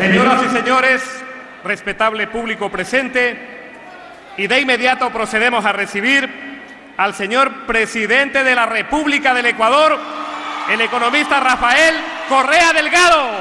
Señoras y señores, respetable público presente, y de inmediato procedemos a recibir al señor presidente de la República del Ecuador, el economista Rafael Correa Delgado.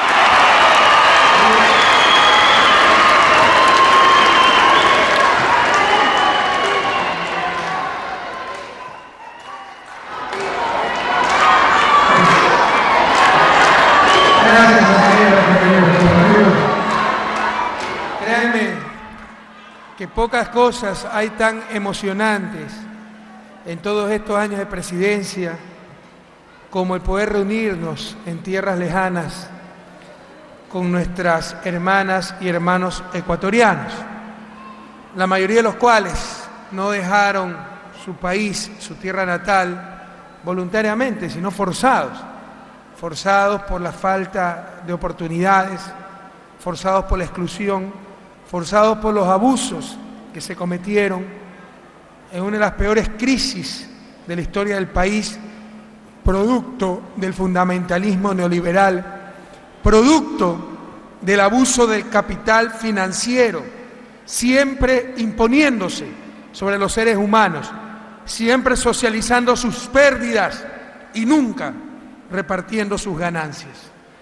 Que pocas cosas hay tan emocionantes en todos estos años de presidencia como el poder reunirnos en tierras lejanas con nuestras hermanas y hermanos ecuatorianos, la mayoría de los cuales no dejaron su país, su tierra natal, voluntariamente, sino forzados por la falta de oportunidades, forzados por la exclusión, forzados por los abusos que se cometieron en una de las peores crisis de la historia del país, producto del fundamentalismo neoliberal, producto del abuso del capital financiero, siempre imponiéndose sobre los seres humanos, siempre socializando sus pérdidas y nunca repartiendo sus ganancias.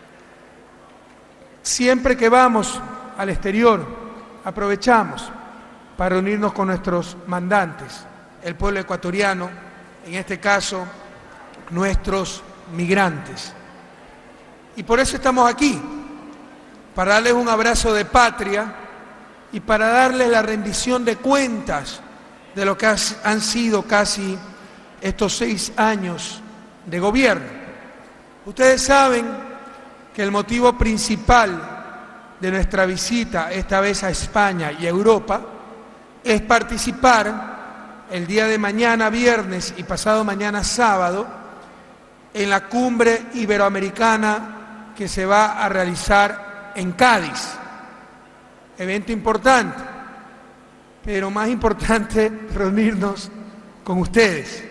Siempre que vamos al exterior, aprovechamos para reunirnos con nuestros mandantes, el pueblo ecuatoriano, en este caso, nuestros migrantes. Y por eso estamos aquí, para darles un abrazo de patria y para darles la rendición de cuentas de lo que han sido casi estos 6 años de gobierno. Ustedes saben que el motivo principal de nuestra visita, esta vez a España y a Europa, es participar el día de mañana, viernes, y pasado mañana, sábado, en la cumbre iberoamericana que se va a realizar en Cádiz. Evento importante, pero más importante, reunirnos con ustedes.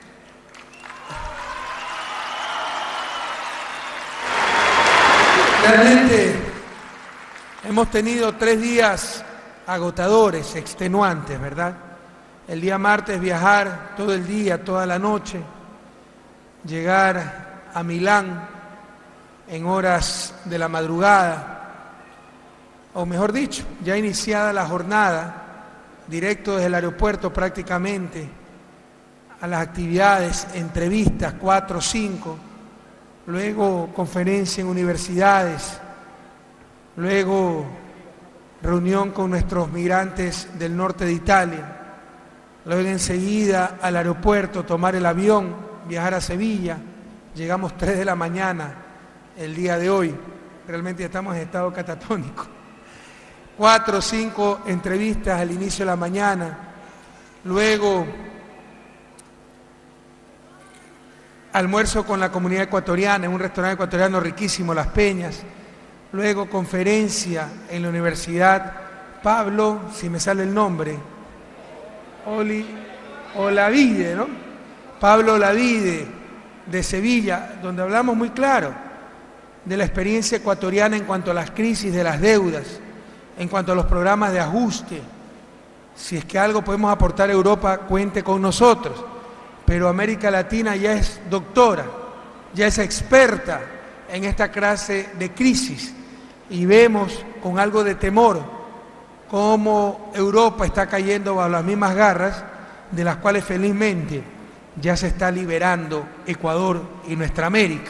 Realmente hemos tenido 3 días agotadores, extenuantes, ¿verdad? El día martes viajar todo el día, toda la noche, llegar a Milán en horas de la madrugada, o mejor dicho, ya iniciada la jornada, directo desde el aeropuerto prácticamente, a las actividades, entrevistas, 4 o 5, luego conferencia en universidades, luego reunión con nuestros migrantes del norte de Italia, luego enseguida al aeropuerto, tomar el avión, viajar a Sevilla. Llegamos 3 de la mañana el día de hoy, realmente estamos en estado catatónico. 4 o 5 entrevistas al inicio de la mañana, luego almuerzo con la comunidad ecuatoriana en un restaurante ecuatoriano riquísimo, Las Peñas, luego conferencia en la Universidad Pablo, si me sale el nombre, Olavide, ¿no? Pablo Olavide de Sevilla, donde hablamos muy claro de la experiencia ecuatoriana en cuanto a las crisis de las deudas, en cuanto a los programas de ajuste. Si es que algo podemos aportar a Europa, cuente con nosotros. Pero América Latina ya es doctora, ya es experta en esta clase de crisis y vemos con algo de temor cómo Europa está cayendo bajo las mismas garras de las cuales felizmente ya se está liberando Ecuador y nuestra América.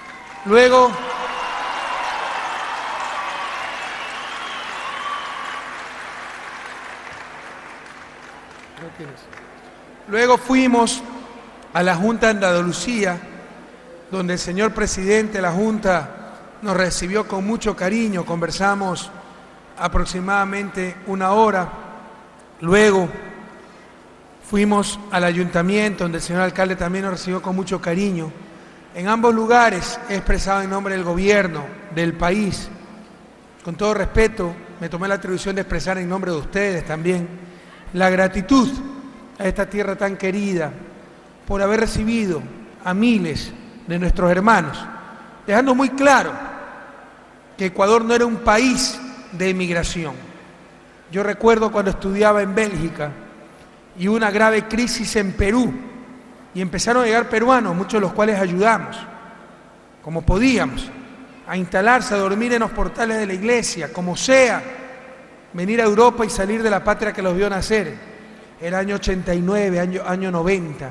Luego fuimos a la Junta de Andalucía, donde el señor presidente de la Junta nos recibió con mucho cariño, conversamos aproximadamente 1 hora. Luego fuimos al ayuntamiento, donde el señor alcalde también nos recibió con mucho cariño. En ambos lugares he expresado en nombre del gobierno, del país, con todo respeto, me tomé la atribución de expresar en nombre de ustedes también la gratitud a esta tierra tan querida por haber recibido a miles de nuestros hermanos, dejando muy claro que Ecuador no era un país de emigración. Yo recuerdo cuando estudiaba en Bélgica y hubo una grave crisis en Perú y empezaron a llegar peruanos, muchos de los cuales ayudamos, como podíamos, a instalarse, a dormir en los portales de la iglesia, como sea, venir a Europa y salir de la patria que los vio nacer. Era año 89, año 90.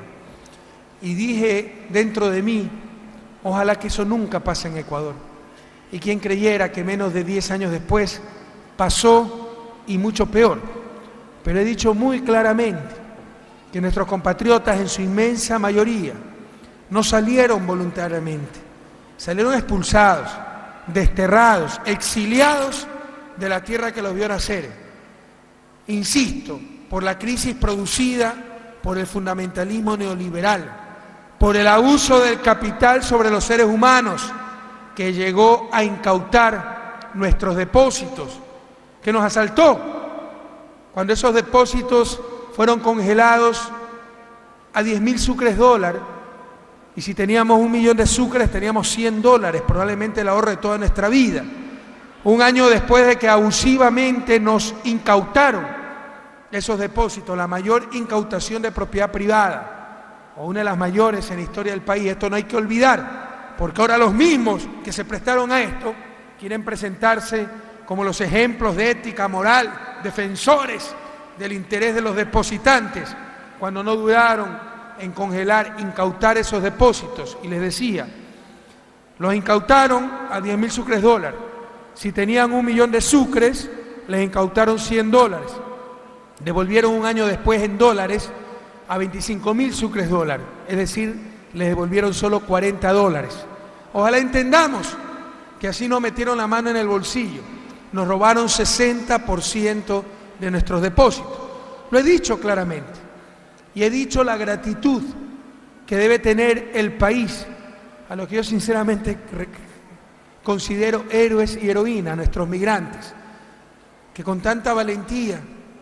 Y dije dentro de mí, ojalá que eso nunca pase en Ecuador. Y quien creyera que menos de 10 años después pasó y mucho peor. Pero he dicho muy claramente que nuestros compatriotas en su inmensa mayoría no salieron voluntariamente, salieron expulsados, desterrados, exiliados de la tierra que los vio nacer. Insisto, por la crisis producida por el fundamentalismo neoliberal, por el abuso del capital sobre los seres humanos que llegó a incautar nuestros depósitos, que nos asaltó cuando esos depósitos fueron congelados a 10.000 sucres dólar, y si teníamos 1 millón de sucres teníamos 100 dólares, probablemente el ahorro de toda nuestra vida. Un año después de que abusivamente nos incautaron esos depósitos, la mayor incautación de propiedad privada, o una de las mayores en la historia del país. Esto no hay que olvidar, porque ahora los mismos que se prestaron a esto quieren presentarse como los ejemplos de ética moral, defensores del interés de los depositantes, cuando no dudaron en congelar, incautar esos depósitos. Y les decía, los incautaron a 10.000 sucres dólar. Si tenían 1 millón de sucres, les incautaron 100 dólares. Devolvieron un año después en dólares a 25.000 sucres dólar, es decir, les devolvieron solo 40 dólares. Ojalá entendamos que así no metieron la mano en el bolsillo, nos robaron 60% de nuestros depósitos. Lo he dicho claramente, y he dicho la gratitud que debe tener el país, a lo que yo sinceramente considero héroes y heroínas, nuestros migrantes, que con tanta valentía,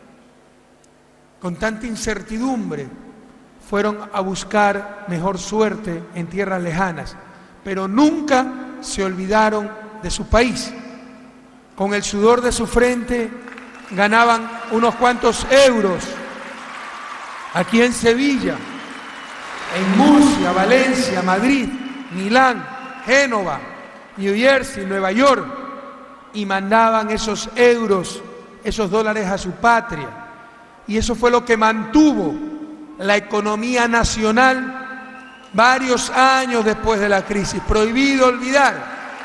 con tanta incertidumbre, fueron a buscar mejor suerte en tierras lejanas, pero nunca se olvidaron de su país. Con el sudor de su frente ganaban unos cuantos euros aquí en Sevilla, en Murcia, Valencia, Madrid, Milán, Génova, New Jersey, Nueva York, y mandaban esos euros, esos dólares a su patria. Y eso fue lo que mantuvo la economía nacional varios años después de la crisis. Prohibido olvidar,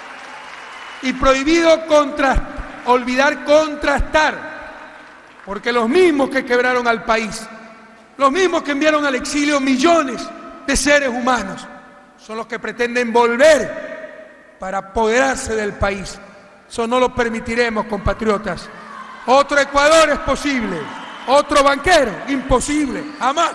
y prohibido olvidar contrastar, porque los mismos que quebraron al país, los mismos que enviaron al exilio millones de seres humanos, son los que pretenden volver para apoderarse del país. Eso no lo permitiremos, compatriotas. Otro Ecuador es posible. Otro banquero, imposible, jamás.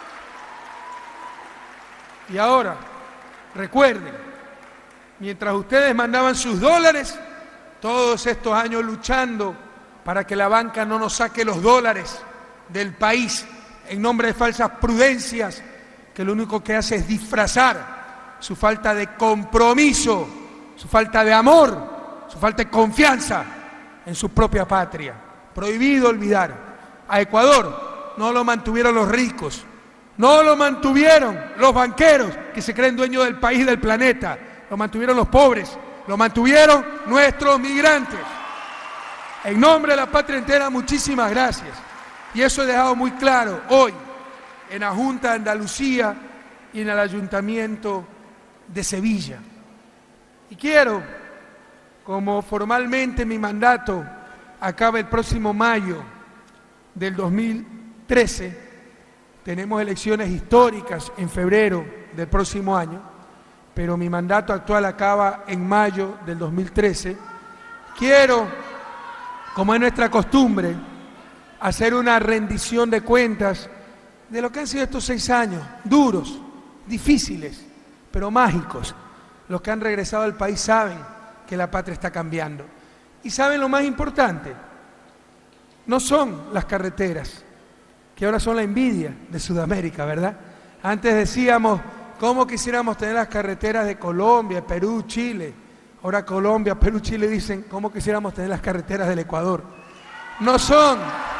Y ahora, recuerden, mientras ustedes mandaban sus dólares, todos estos años luchando para que la banca no nos saque los dólares del país en nombre de falsas prudencias, que lo único que hace es disfrazar su falta de compromiso, su falta de amor, su falta de confianza en su propia patria. Prohibido olvidar. A Ecuador no lo mantuvieron los ricos, no lo mantuvieron los banqueros que se creen dueños del país y del planeta, lo mantuvieron los pobres, lo mantuvieron nuestros migrantes. En nombre de la patria entera, muchísimas gracias. Y eso he dejado muy claro hoy en la Junta de Andalucía y en el Ayuntamiento de Sevilla. Y quiero, como formalmente mi mandato acaba el próximo mayo del 2013, tenemos elecciones históricas en febrero del próximo año, pero mi mandato actual acaba en mayo del 2013. Quiero, como es nuestra costumbre, hacer una rendición de cuentas de lo que han sido estos 6 años, duros, difíciles, pero mágicos. Los que han regresado al país saben que la patria está cambiando. Y saben lo más importante, no son las carreteras, que ahora son la envidia de Sudamérica, ¿verdad? Antes decíamos, ¿cómo quisiéramos tener las carreteras de Colombia, Perú, Chile? Ahora Colombia, Perú, Chile dicen, ¿cómo quisiéramos tener las carreteras del Ecuador? No son.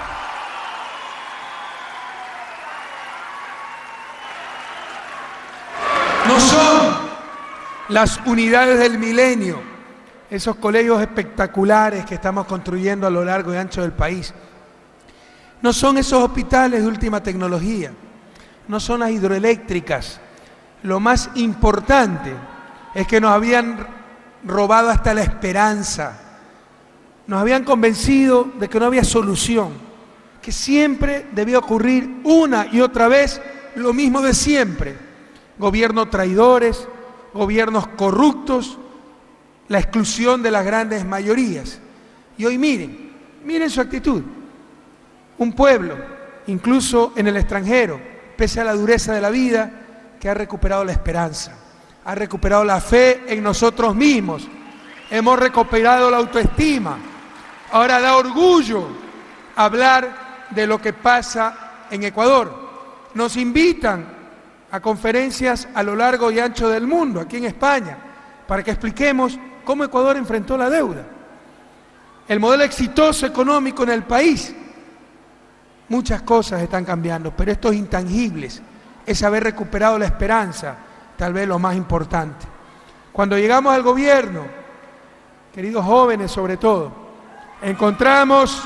No son las unidades del milenio, esos colegios espectaculares que estamos construyendo a lo largo y ancho del país. No son esos hospitales de última tecnología, no son las hidroeléctricas. Lo más importante es que nos habían robado hasta la esperanza, nos habían convencido de que no había solución, que siempre debía ocurrir una y otra vez lo mismo de siempre: gobiernos traidores, gobiernos corruptos, la exclusión de las grandes mayorías. Y hoy miren su actitud. Un pueblo, incluso en el extranjero, pese a la dureza de la vida, que ha recuperado la esperanza, ha recuperado la fe en nosotros mismos, hemos recuperado la autoestima. Ahora da orgullo hablar de lo que pasa en Ecuador. Nos invitan a conferencias a lo largo y ancho del mundo, aquí en España, para que expliquemos cómo Ecuador enfrentó la deuda, el modelo exitoso económico en el país. Muchas cosas están cambiando, pero estos intangibles es haber recuperado la esperanza, tal vez lo más importante. Cuando llegamos al gobierno, queridos jóvenes sobre todo, encontramos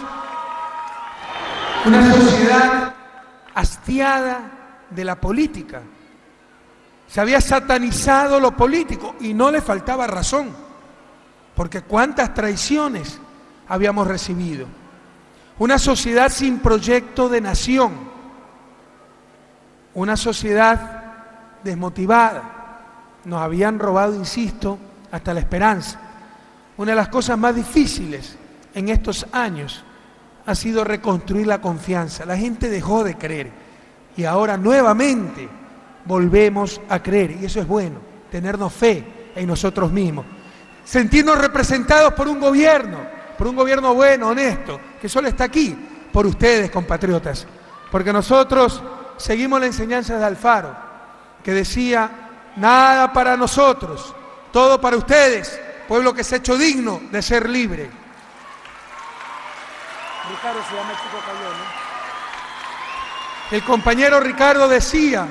una sociedad hastiada de la política. Se había satanizado lo político y no le faltaba razón, porque cuántas traiciones habíamos recibido. Una sociedad sin proyecto de nación, una sociedad desmotivada. Nos habían robado, insisto, hasta la esperanza. Una de las cosas más difíciles en estos años ha sido reconstruir la confianza. La gente dejó de creer y ahora nuevamente volvemos a creer, y eso es bueno, tenernos fe en nosotros mismos, sentirnos representados por un gobierno bueno, honesto, que solo está aquí por ustedes, compatriotas, porque nosotros seguimos la enseñanza de Alfaro, que decía: nada para nosotros, todo para ustedes, pueblo que se ha hecho digno de ser libre. Ricardo se llama el chico cayó, ¿no? El compañero Ricardo decía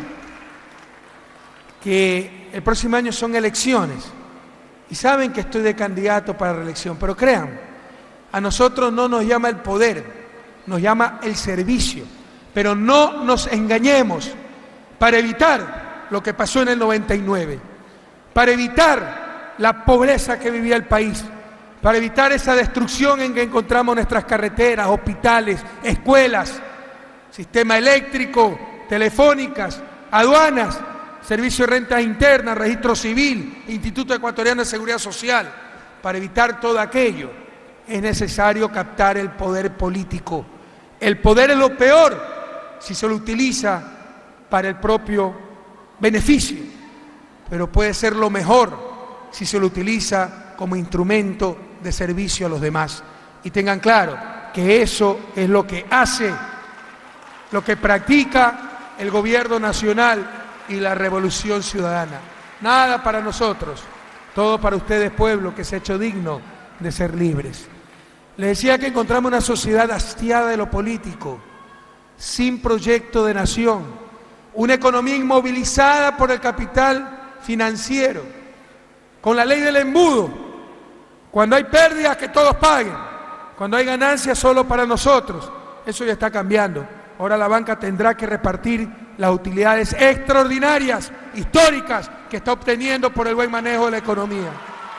que el próximo año son elecciones y saben que estoy de candidato para la reelección, pero crean, a nosotros no nos llama el poder, nos llama el servicio. Pero no nos engañemos, para evitar lo que pasó en el 99, para evitar la pobreza que vivía el país, para evitar esa destrucción en que encontramos nuestras carreteras, hospitales, escuelas, sistema eléctrico, telefónicas, aduanas, servicio de rentas internas, registro civil, Instituto Ecuatoriano de Seguridad Social. Para evitar todo aquello es necesario captar el poder político. El poder es lo peor si se lo utiliza para el propio beneficio, pero puede ser lo mejor si se lo utiliza como instrumento de servicio a los demás. Y tengan claro que eso es lo que hace, lo que practica el gobierno nacional y la revolución ciudadana. Nada para nosotros, todo para ustedes, pueblo que se ha hecho digno de ser libres. Les decía que encontramos una sociedad hastiada de lo político, sin proyecto de nación, una economía inmovilizada por el capital financiero, con la ley del embudo. Cuando hay pérdidas, que todos paguen; cuando hay ganancias, solo para nosotros. Eso ya está cambiando. Ahora la banca tendrá que repartir las utilidades extraordinarias, históricas, que está obteniendo por el buen manejo de la economía.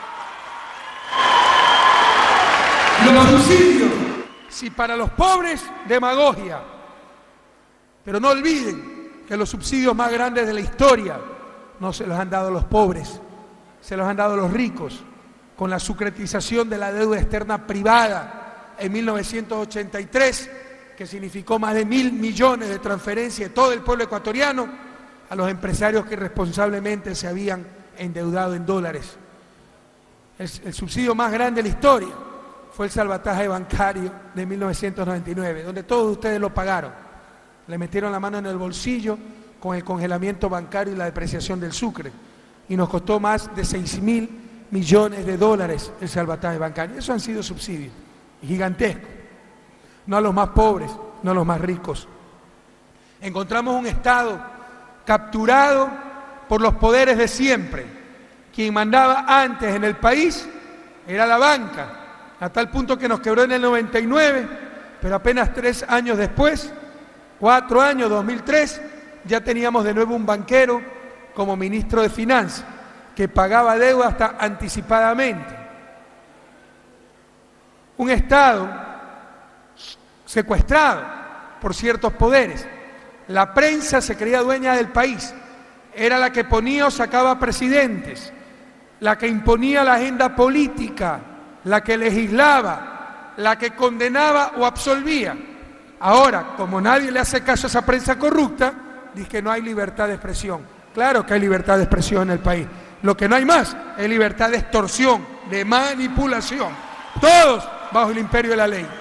Los subsidios, si para los pobres, demagogia. Pero no olviden que los subsidios más grandes de la historia no se los han dado los pobres, se los han dado los ricos, con la securitización de la deuda externa privada en 1983, que significó más de 1.000 millones de transferencias de todo el pueblo ecuatoriano a los empresarios que irresponsablemente se habían endeudado en dólares. El subsidio más grande de la historia fue el salvataje bancario de 1999, donde todos ustedes lo pagaron. Le metieron la mano en el bolsillo con el congelamiento bancario y la depreciación del sucre, y nos costó más de 6.000 millones de dólares el salvataje bancario. Eso han sido subsidios gigantescos, no a los más pobres, no a los más ricos. Encontramos un Estado capturado por los poderes de siempre. Quien mandaba antes en el país era la banca, a tal punto que nos quebró en el 99, pero apenas 3 años después, 4 años, 2003, ya teníamos de nuevo un banquero como ministro de Finanzas, que pagaba deuda hasta anticipadamente. Un Estado secuestrado por ciertos poderes. La prensa se creía dueña del país, era la que ponía o sacaba presidentes, la que imponía la agenda política, la que legislaba, la que condenaba o absolvía. Ahora, como nadie le hace caso a esa prensa corrupta, dice que no hay libertad de expresión. Claro que hay libertad de expresión en el país. Lo que no hay más es libertad de extorsión, de manipulación. Todos bajo el imperio de la ley.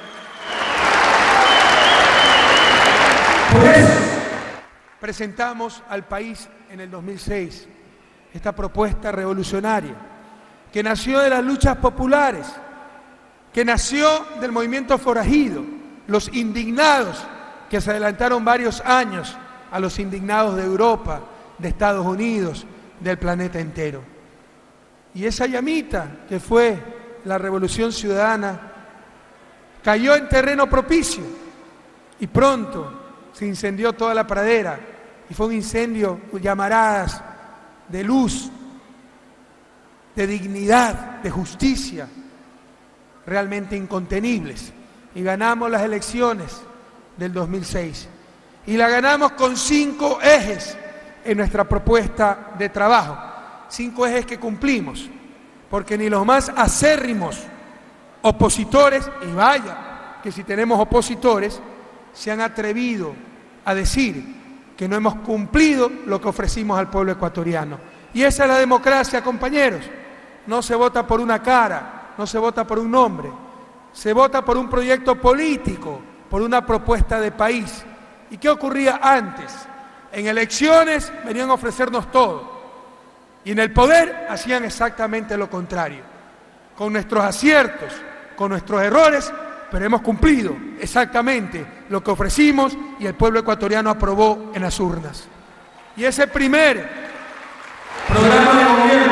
Por eso presentamos al país en el 2006 esta propuesta revolucionaria que nació de las luchas populares, que nació del movimiento forajido, los indignados que se adelantaron varios años a los indignados de Europa, de Estados Unidos, del planeta entero. Y esa llamita que fue la Revolución Ciudadana cayó en terreno propicio y pronto se incendió toda la pradera y fue un incendio con llamaradas de luz, de dignidad, de justicia, realmente incontenibles. Y ganamos las elecciones del 2006 y la ganamos con 5 ejes en nuestra propuesta de trabajo, 5 ejes que cumplimos, porque ni los más acérrimos opositores, y vaya que si tenemos opositores, se han atrevido a decir que no hemos cumplido lo que ofrecimos al pueblo ecuatoriano. Y esa es la democracia, compañeros. No se vota por una cara, no se vota por un nombre, se vota por un proyecto político, por una propuesta de país. ¿Y qué ocurría antes? En elecciones venían a ofrecernos todo y en el poder hacían exactamente lo contrario, con nuestros aciertos, con nuestros errores, pero hemos cumplido exactamente lo que ofrecimos y el pueblo ecuatoriano aprobó en las urnas. Y ese primer programa de gobierno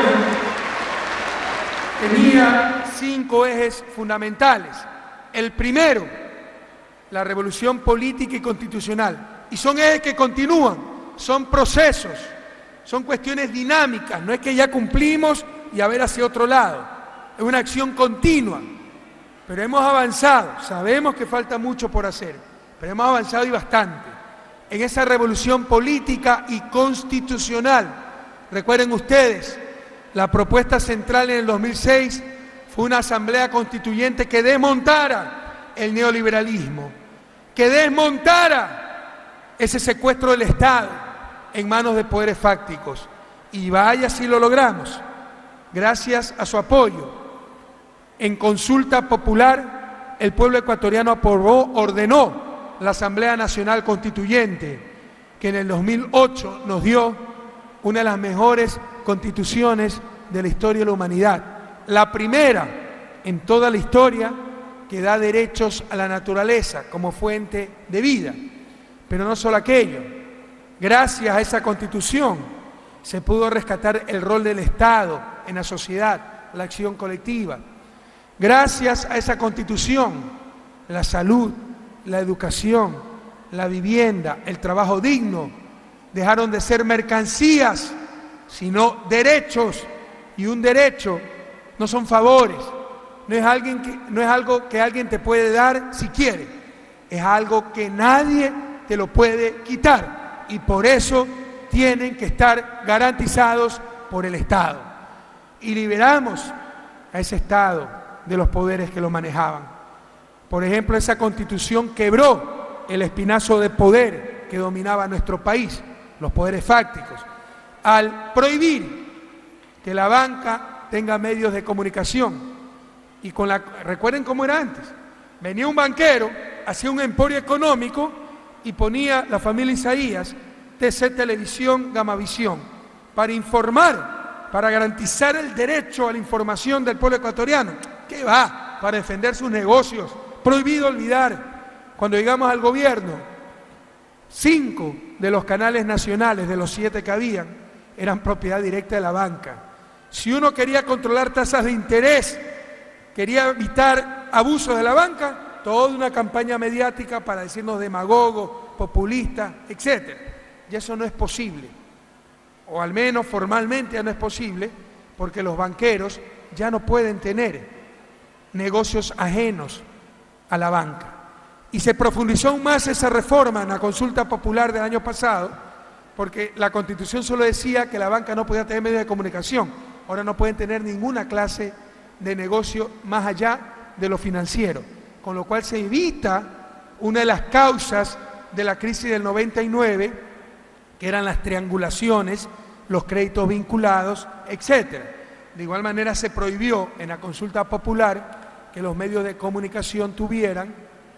tenía 5 ejes fundamentales. El primero, la revolución política y constitucional. Y son ejes que continúan, son procesos, son cuestiones dinámicas, no es que ya cumplimos y a ver hacia otro lado, es una acción continua, pero hemos avanzado, sabemos que falta mucho por hacer, pero hemos avanzado y bastante en esa revolución política y constitucional. Recuerden ustedes, la propuesta central en el 2006 fue una asamblea constituyente que desmontara el neoliberalismo, que desmontara ese secuestro del Estado en manos de poderes fácticos. Y vaya si lo logramos, gracias a su apoyo. En consulta popular, el pueblo ecuatoriano aprobó, ordenó la Asamblea Nacional Constituyente, que en el 2008 nos dio una de las mejores constituciones de la historia de la humanidad. La primera en toda la historia que da derechos a la naturaleza como fuente de vida. Pero no solo aquello, gracias a esa Constitución se pudo rescatar el rol del Estado en la sociedad, la acción colectiva. Gracias a esa Constitución, la salud, la educación, la vivienda, el trabajo digno, dejaron de ser mercancías, sino derechos. Y un derecho no son favores, no es algo que alguien te puede dar si quiere, es algo que nadie te lo puede quitar y por eso tienen que estar garantizados por el Estado. Y liberamos a ese Estado de los poderes que lo manejaban. Por ejemplo, esa Constitución quebró el espinazo de poder que dominaba nuestro país, los poderes fácticos, al prohibir que la banca tenga medios de comunicación. Y recuerden cómo era antes. Venía un banquero, hacía un emporio económico y ponía la familia Isaías, TC Televisión, Gamavisión, para informar para garantizar el derecho a la información del pueblo ecuatoriano. ¿Qué va? Para defender sus negocios. Prohibido olvidar, cuando llegamos al gobierno, 5 de los canales nacionales, de los 7 que habían, eran propiedad directa de la banca. Si uno quería controlar tasas de interés, quería evitar abusos de la banca, toda una campaña mediática para decirnos demagogos, populistas, etc. Y eso no es posible, o al menos formalmente ya no es posible, porque los banqueros ya no pueden tener negocios ajenos a la banca. Y se profundizó aún más esa reforma en la consulta popular del año pasado, porque la Constitución solo decía que la banca no podía tener medios de comunicación. Ahora no pueden tener ninguna clase de negocio más allá de lo financiero, con lo cual se evita una de las causas de la crisis del 99, que eran las triangulaciones, los créditos vinculados, etc. De igual manera se prohibió en la consulta popular que los medios de comunicación tuvieran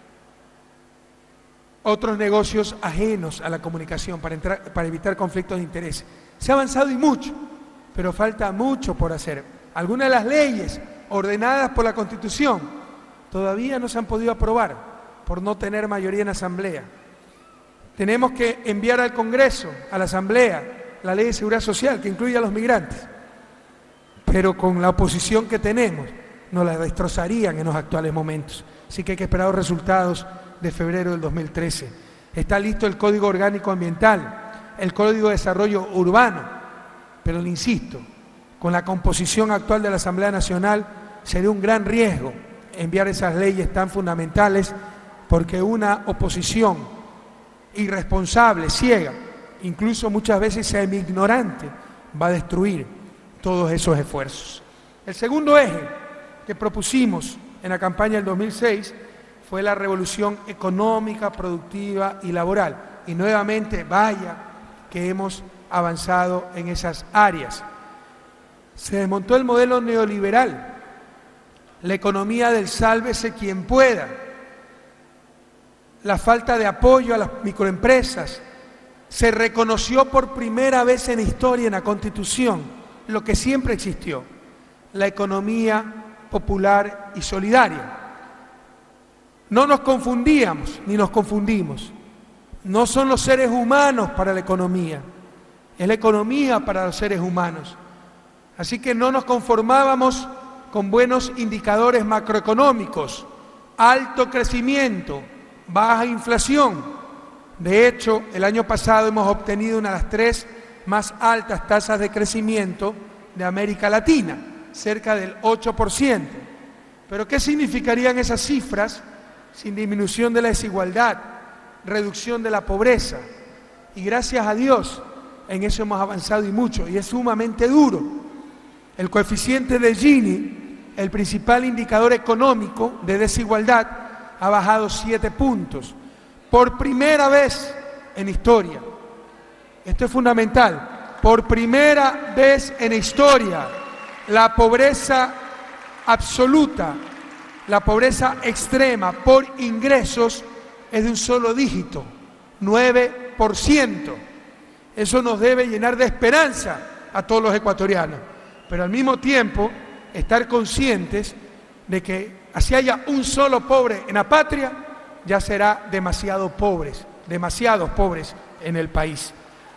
otros negocios ajenos a la comunicación para evitar conflictos de interés. Se ha avanzado y mucho, pero falta mucho por hacer. Algunas de las leyes ordenadas por la Constitución todavía no se han podido aprobar por no tener mayoría en la Asamblea. Tenemos que enviar al Congreso, a la Asamblea, la Ley de Seguridad Social que incluye a los migrantes, pero con la oposición que tenemos nos la destrozarían en los actuales momentos. Así que hay que esperar los resultados de febrero del 2013. Está listo el Código Orgánico Ambiental, el Código de Desarrollo Urbano, pero le insisto, con la composición actual de la Asamblea Nacional sería un gran riesgo enviar esas leyes tan fundamentales, porque una oposición irresponsable, ciega, incluso muchas veces semi-ignorante, va a destruir todos esos esfuerzos. El segundo eje que propusimos en la campaña del 2006 fue la revolución económica, productiva y laboral. Y nuevamente, vaya que hemos avanzado en esas áreas. Se desmontó el modelo neoliberal, la economía del sálvese quien pueda, la falta de apoyo a las microempresas. Se reconoció por primera vez en la historia, en la Constitución, lo que siempre existió, la economía popular y solidaria. No nos confundíamos, ni nos confundimos. No son los seres humanos para la economía, es la economía para los seres humanos. Así que no nos conformábamos con buenos indicadores macroeconómicos, alto crecimiento, baja inflación. De hecho, el año pasado hemos obtenido una de las 3 más altas tasas de crecimiento de América Latina, cerca del 8%. Pero ¿qué significarían esas cifras sin disminución de la desigualdad, reducción de la pobreza? Y gracias a Dios, en eso hemos avanzado y mucho, y es sumamente duro. El coeficiente de Gini, el principal indicador económico de desigualdad, ha bajado 7 puntos, por primera vez en historia. Esto es fundamental, por primera vez en historia, la pobreza absoluta, la pobreza extrema por ingresos es de un solo dígito, 9%. Eso nos debe llenar de esperanza a todos los ecuatorianos, pero al mismo tiempo estar conscientes de que así haya un solo pobre en la patria, ya será demasiados pobres en el país.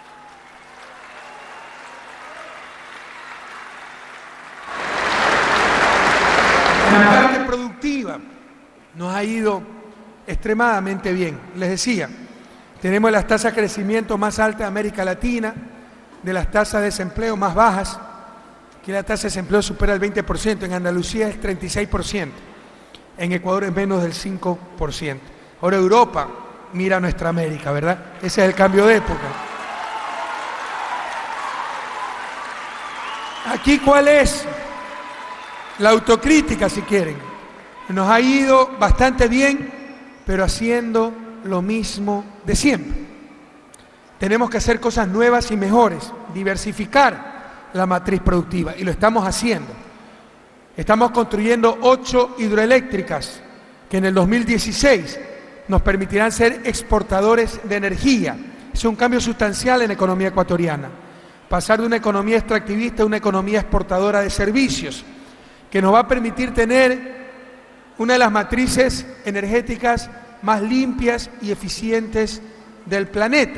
La parte productiva nos ha ido extremadamente bien. Les decía, tenemos las tasas de crecimiento más altas de América Latina, de las tasas de desempleo más bajas, que la tasa de desempleo supera el 20%, en Andalucía es 36%, en Ecuador es menos del 5%. Ahora Europa mira a nuestra América, ¿verdad? Ese es el cambio de época. Aquí, ¿cuál es? La autocrítica, si quieren. Nos ha ido bastante bien, pero haciendo lo mismo de siempre. Tenemos que hacer cosas nuevas y mejores, diversificar la matriz productiva, y lo estamos haciendo. Estamos construyendo 8 hidroeléctricas que en el 2016 nos permitirán ser exportadores de energía. Es un cambio sustancial en la economía ecuatoriana. pasar de una economía extractivista a una economía exportadora de servicios, que nos va a permitir tener una de las matrices energéticas más limpias y eficientes del planeta.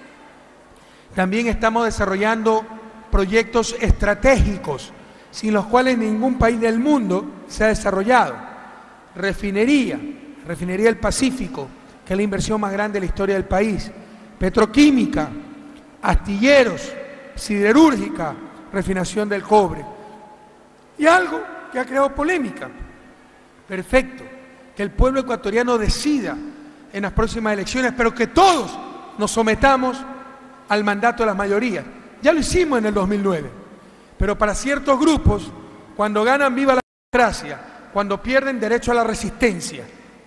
También estamos desarrollando proyectos estratégicos, sin los cuales ningún país del mundo se ha desarrollado. Refinería del Pacífico, que es la inversión más grande de la historia del país. Petroquímica, astilleros, siderúrgica, refinación del cobre. Y algo que ha creado polémica. Perfecto, que el pueblo ecuatoriano decida en las próximas elecciones, pero que todos nos sometamos al mandato de las mayorías. Ya lo hicimos en el 2009, pero para ciertos grupos, cuando ganan viva la democracia, cuando pierden derecho a la resistencia,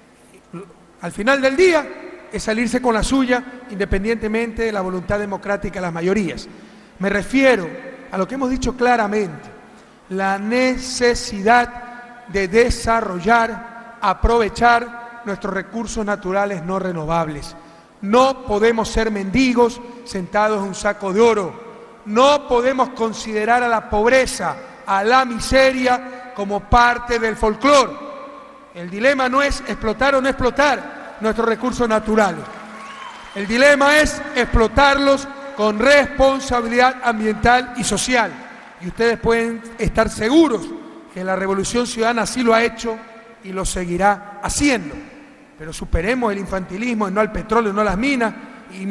al final del día es salirse con la suya, independientemente de la voluntad democrática de las mayorías. Me refiero a lo que hemos dicho claramente, la necesidad de desarrollar, aprovechar nuestros recursos naturales no renovables. No podemos ser mendigos sentados en un saco de oro. No podemos considerar a la pobreza, a la miseria, como parte del folclore. El dilema no es explotar o no explotar nuestros recursos naturales. El dilema es explotarlos con responsabilidad ambiental y social. Y ustedes pueden estar seguros que la Revolución Ciudadana así lo ha hecho y lo seguirá haciendo. Pero superemos el infantilismo, no al petróleo, no a las minas, y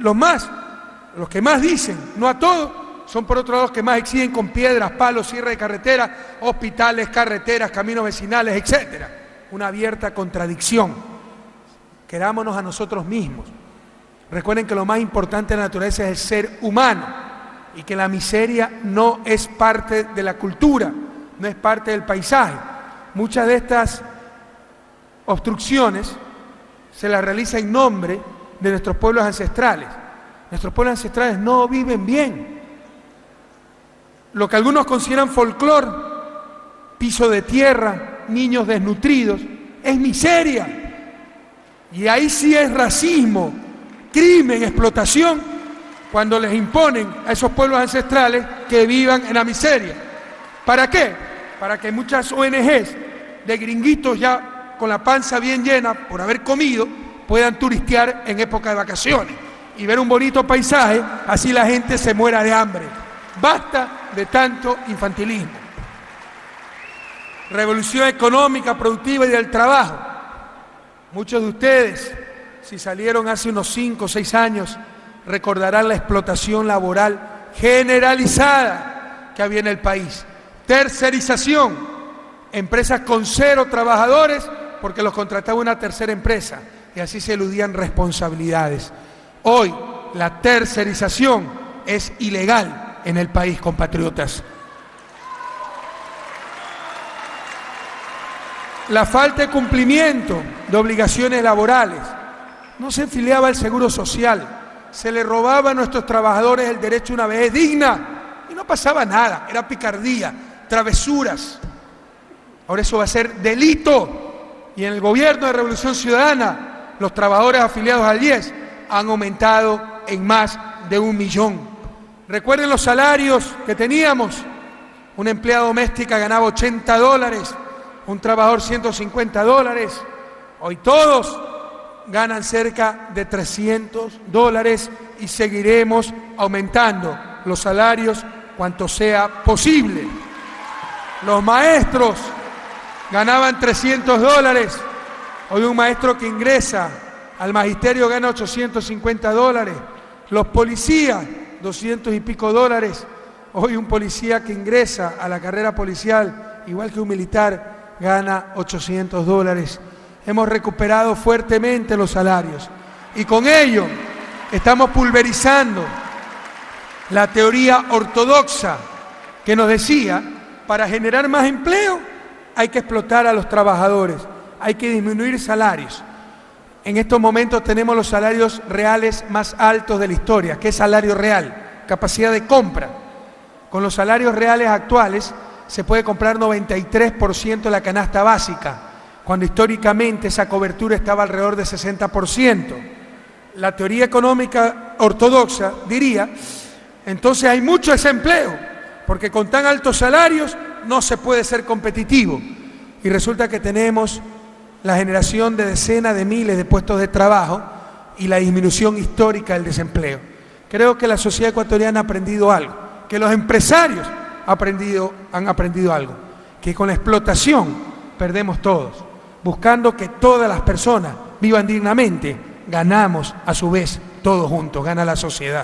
los que más dicen, no a todos, son por otro lado los que más exigen con piedras, palos, cierre de carreteras, hospitales, carreteras, caminos vecinales, etc. Una abierta contradicción. Querámonos a nosotros mismos. Recuerden que lo más importante de la naturaleza es el ser humano y que la miseria no es parte de la cultura, no es parte del paisaje. Muchas de estas obstrucciones se las realiza en nombre de nuestros pueblos ancestrales. Nuestros pueblos ancestrales no viven bien. Lo que algunos consideran folclore, piso de tierra, niños desnutridos, es miseria. Y ahí sí es racismo, crimen, explotación, cuando les imponen a esos pueblos ancestrales que vivan en la miseria. ¿Para qué? Para que muchas ONGs de gringuitos ya con la panza bien llena por haber comido puedan turistear en época de vacaciones y ver un bonito paisaje, así la gente se muera de hambre. Basta de tanto infantilismo. Revolución económica, productiva y del trabajo. Muchos de ustedes, si salieron hace unos 5 o 6 años, recordarán la explotación laboral generalizada que había en el país. Tercerización, empresas con 0 trabajadores porque los contrataba una tercera empresa y así se eludían responsabilidades. Hoy la tercerización es ilegal en el país, compatriotas. La falta de cumplimiento de obligaciones laborales. No se afiliaba al Seguro Social, se le robaba a nuestros trabajadores el derecho a una vejez digna y no pasaba nada, era picardía, travesuras. Ahora eso va a ser delito y en el gobierno de Revolución Ciudadana los trabajadores afiliados al IES han aumentado en más de 1 millón. Recuerden los salarios que teníamos. Una empleada doméstica ganaba $80, un trabajador $150. Hoy todos ganan cerca de $300 y seguiremos aumentando los salarios cuanto sea posible. Los maestros ganaban $300. Hoy un maestro que ingresa al magisterio gana $850. Los policías, $200 y pico. Hoy un policía que ingresa a la carrera policial, igual que un militar, gana $800. Hemos recuperado fuertemente los salarios y con ello estamos pulverizando la teoría ortodoxa que nos decía, para generar más empleo hay que explotar a los trabajadores, hay que disminuir salarios. En estos momentos tenemos los salarios reales más altos de la historia. ¿Qué es salario real? Capacidad de compra. Con los salarios reales actuales se puede comprar 93% de la canasta básica, cuando históricamente esa cobertura estaba alrededor de 60%. La teoría económica ortodoxa diría Entonces hay mucho desempleo, porque con tan altos salarios no se puede ser competitivo. Y resulta que tenemos la generación de decenas de miles de puestos de trabajo y la disminución histórica del desempleo. Creo que la sociedad ecuatoriana ha aprendido algo, que los empresarios han aprendido algo, que con la explotación perdemos todos. Buscando que todas las personas vivan dignamente, ganamos a su vez todos juntos, gana la sociedad.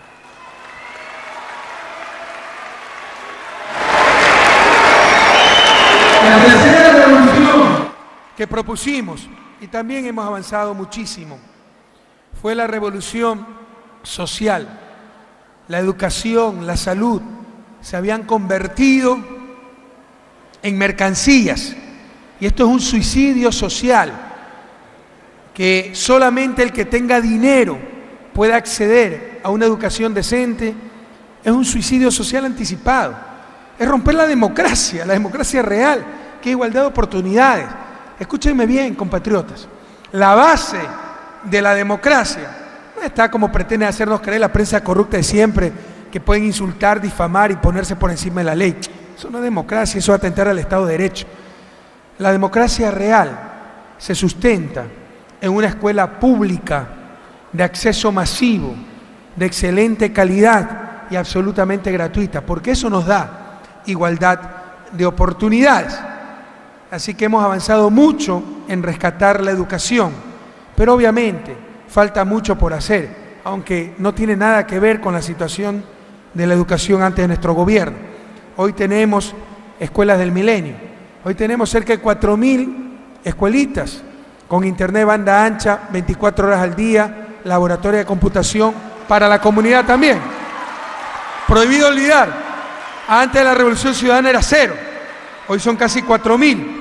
La tercera revolución que propusimos, y también hemos avanzado muchísimo, fue la revolución social. La educación, la salud, se habían convertido en mercancías. Y esto es un suicidio social, que solamente el que tenga dinero pueda acceder a una educación decente. Es un suicidio social anticipado. Es romper la democracia real, que es igualdad de oportunidades. Escúchenme bien, compatriotas. La base de la democracia no está como pretende hacernos creer la prensa corrupta de siempre, que pueden insultar, difamar y ponerse por encima de la ley. Eso no es democracia, eso es atentar al Estado de Derecho. La democracia real se sustenta en una escuela pública de acceso masivo, de excelente calidad y absolutamente gratuita, porque eso nos da igualdad de oportunidades. Así que hemos avanzado mucho en rescatar la educación, pero obviamente falta mucho por hacer, aunque no tiene nada que ver con la situación de la educación antes de nuestro gobierno. Hoy tenemos escuelas del milenio, hoy tenemos cerca de 4.000 escuelitas con internet banda ancha, 24 horas al día, laboratorio de computación para la comunidad también. Prohibido olvidar, antes de la Revolución Ciudadana era 0, hoy son casi 4.000.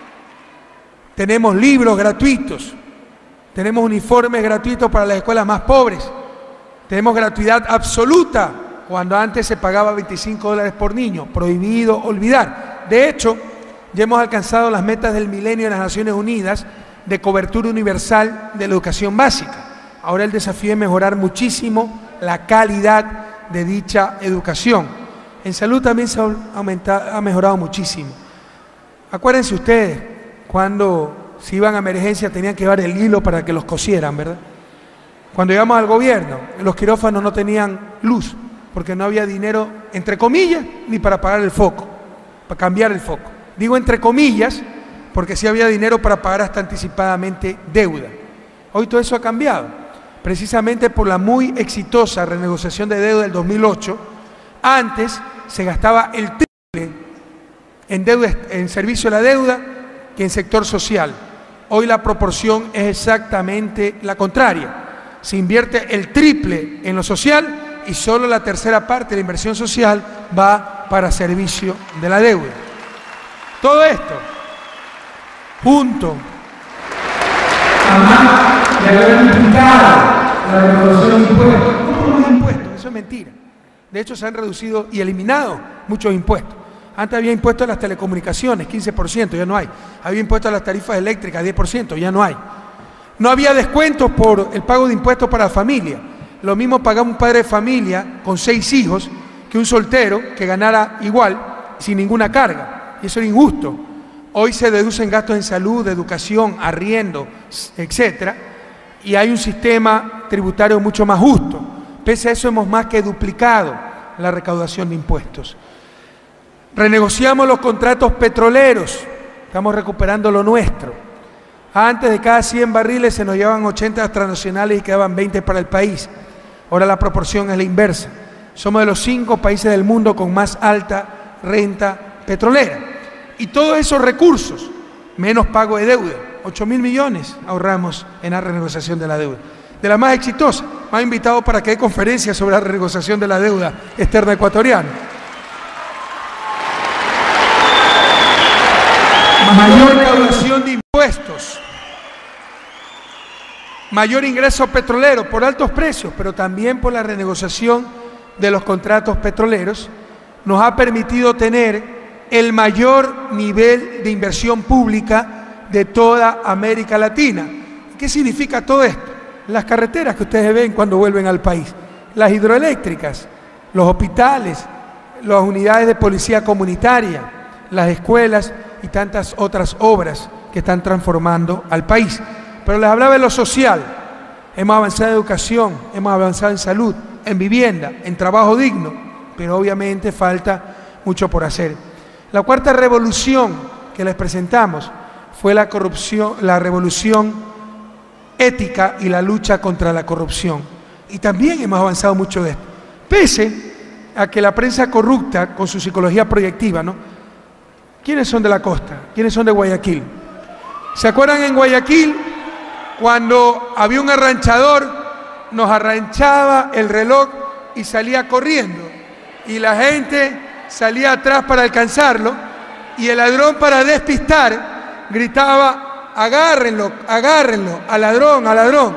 Tenemos libros gratuitos, tenemos uniformes gratuitos para las escuelas más pobres, tenemos gratuidad absoluta, cuando antes se pagaba $25 por niño. Prohibido olvidar. De hecho, ya hemos alcanzado las metas del milenio de las Naciones Unidas de cobertura universal de la educación básica. Ahora el desafío es mejorar muchísimo la calidad de dicha educación. En salud también se ha mejorado muchísimo. Acuérdense ustedes, cuando se iban a emergencia tenían que llevar el hilo para que los cosieran, ¿verdad? Cuando llegamos al gobierno, los quirófanos no tenían luz, porque no había dinero, entre comillas, ni para pagar el foco, para cambiar el foco. Digo entre comillas, porque sí había dinero para pagar hasta anticipadamente deuda. Hoy todo eso ha cambiado, precisamente por la muy exitosa renegociación de deuda del 2008. Antes se gastaba el triple en deuda, en servicio a la deuda, que en sector social. Hoy la proporción es exactamente la contraria. Se invierte el triple en lo social y solo la tercera parte de la inversión social va para servicio de la deuda. Todo esto, junto a haber duplicado la recaudación de impuestos, no por los impuestos, eso es mentira. De hecho, se han reducido y eliminado muchos impuestos. Antes había impuestos a las telecomunicaciones, 15%, ya no hay. Había impuestos a las tarifas eléctricas, 10%, ya no hay. No había descuentos por el pago de impuestos para la familia. Lo mismo pagaba un padre de familia con 6 hijos que un soltero que ganara igual, sin ninguna carga. Y eso era injusto. Hoy se deducen gastos en salud, educación, arriendo, etcétera, y hay un sistema tributario mucho más justo. Pese a eso, hemos más que duplicado la recaudación de impuestos. Renegociamos los contratos petroleros, estamos recuperando lo nuestro. Antes de cada 100 barriles se nos llevaban 80 transnacionales y quedaban 20 para el país. Ahora la proporción es la inversa. Somos de los 5 países del mundo con más alta renta petrolera. Y todos esos recursos, menos pago de deuda, 8.000 millones ahorramos en la renegociación de la deuda. De la más exitosa, me ha invitado para que dé conferencias sobre la renegociación de la deuda externa ecuatoriana. Mayor recaudación de impuestos, mayor ingreso petrolero por altos precios, pero también por la renegociación de los contratos petroleros, nos ha permitido tener el mayor nivel de inversión pública de toda América Latina. ¿Qué significa todo esto? Las carreteras que ustedes ven cuando vuelven al país, las hidroeléctricas, los hospitales, las unidades de policía comunitaria, las escuelas y tantas otras obras que están transformando al país. Pero les hablaba de lo social. Hemos avanzado en educación, hemos avanzado en salud, en vivienda, en trabajo digno, pero obviamente falta mucho por hacer. La cuarta revolución que les presentamos fue la corrupción, la revolución ética y la lucha contra la corrupción. Y también hemos avanzado mucho de esto. Pese a que la prensa corrupta, con su psicología proyectiva, ¿no? ¿Quiénes son de la costa? ¿Quiénes son de Guayaquil? ¿Se acuerdan en Guayaquil cuando había un arranchador, nos arranchaba el reloj y salía corriendo? Y la gente salía atrás para alcanzarlo y el ladrón, para despistar, gritaba: agárrenlo, agárrenlo, al ladrón, al ladrón,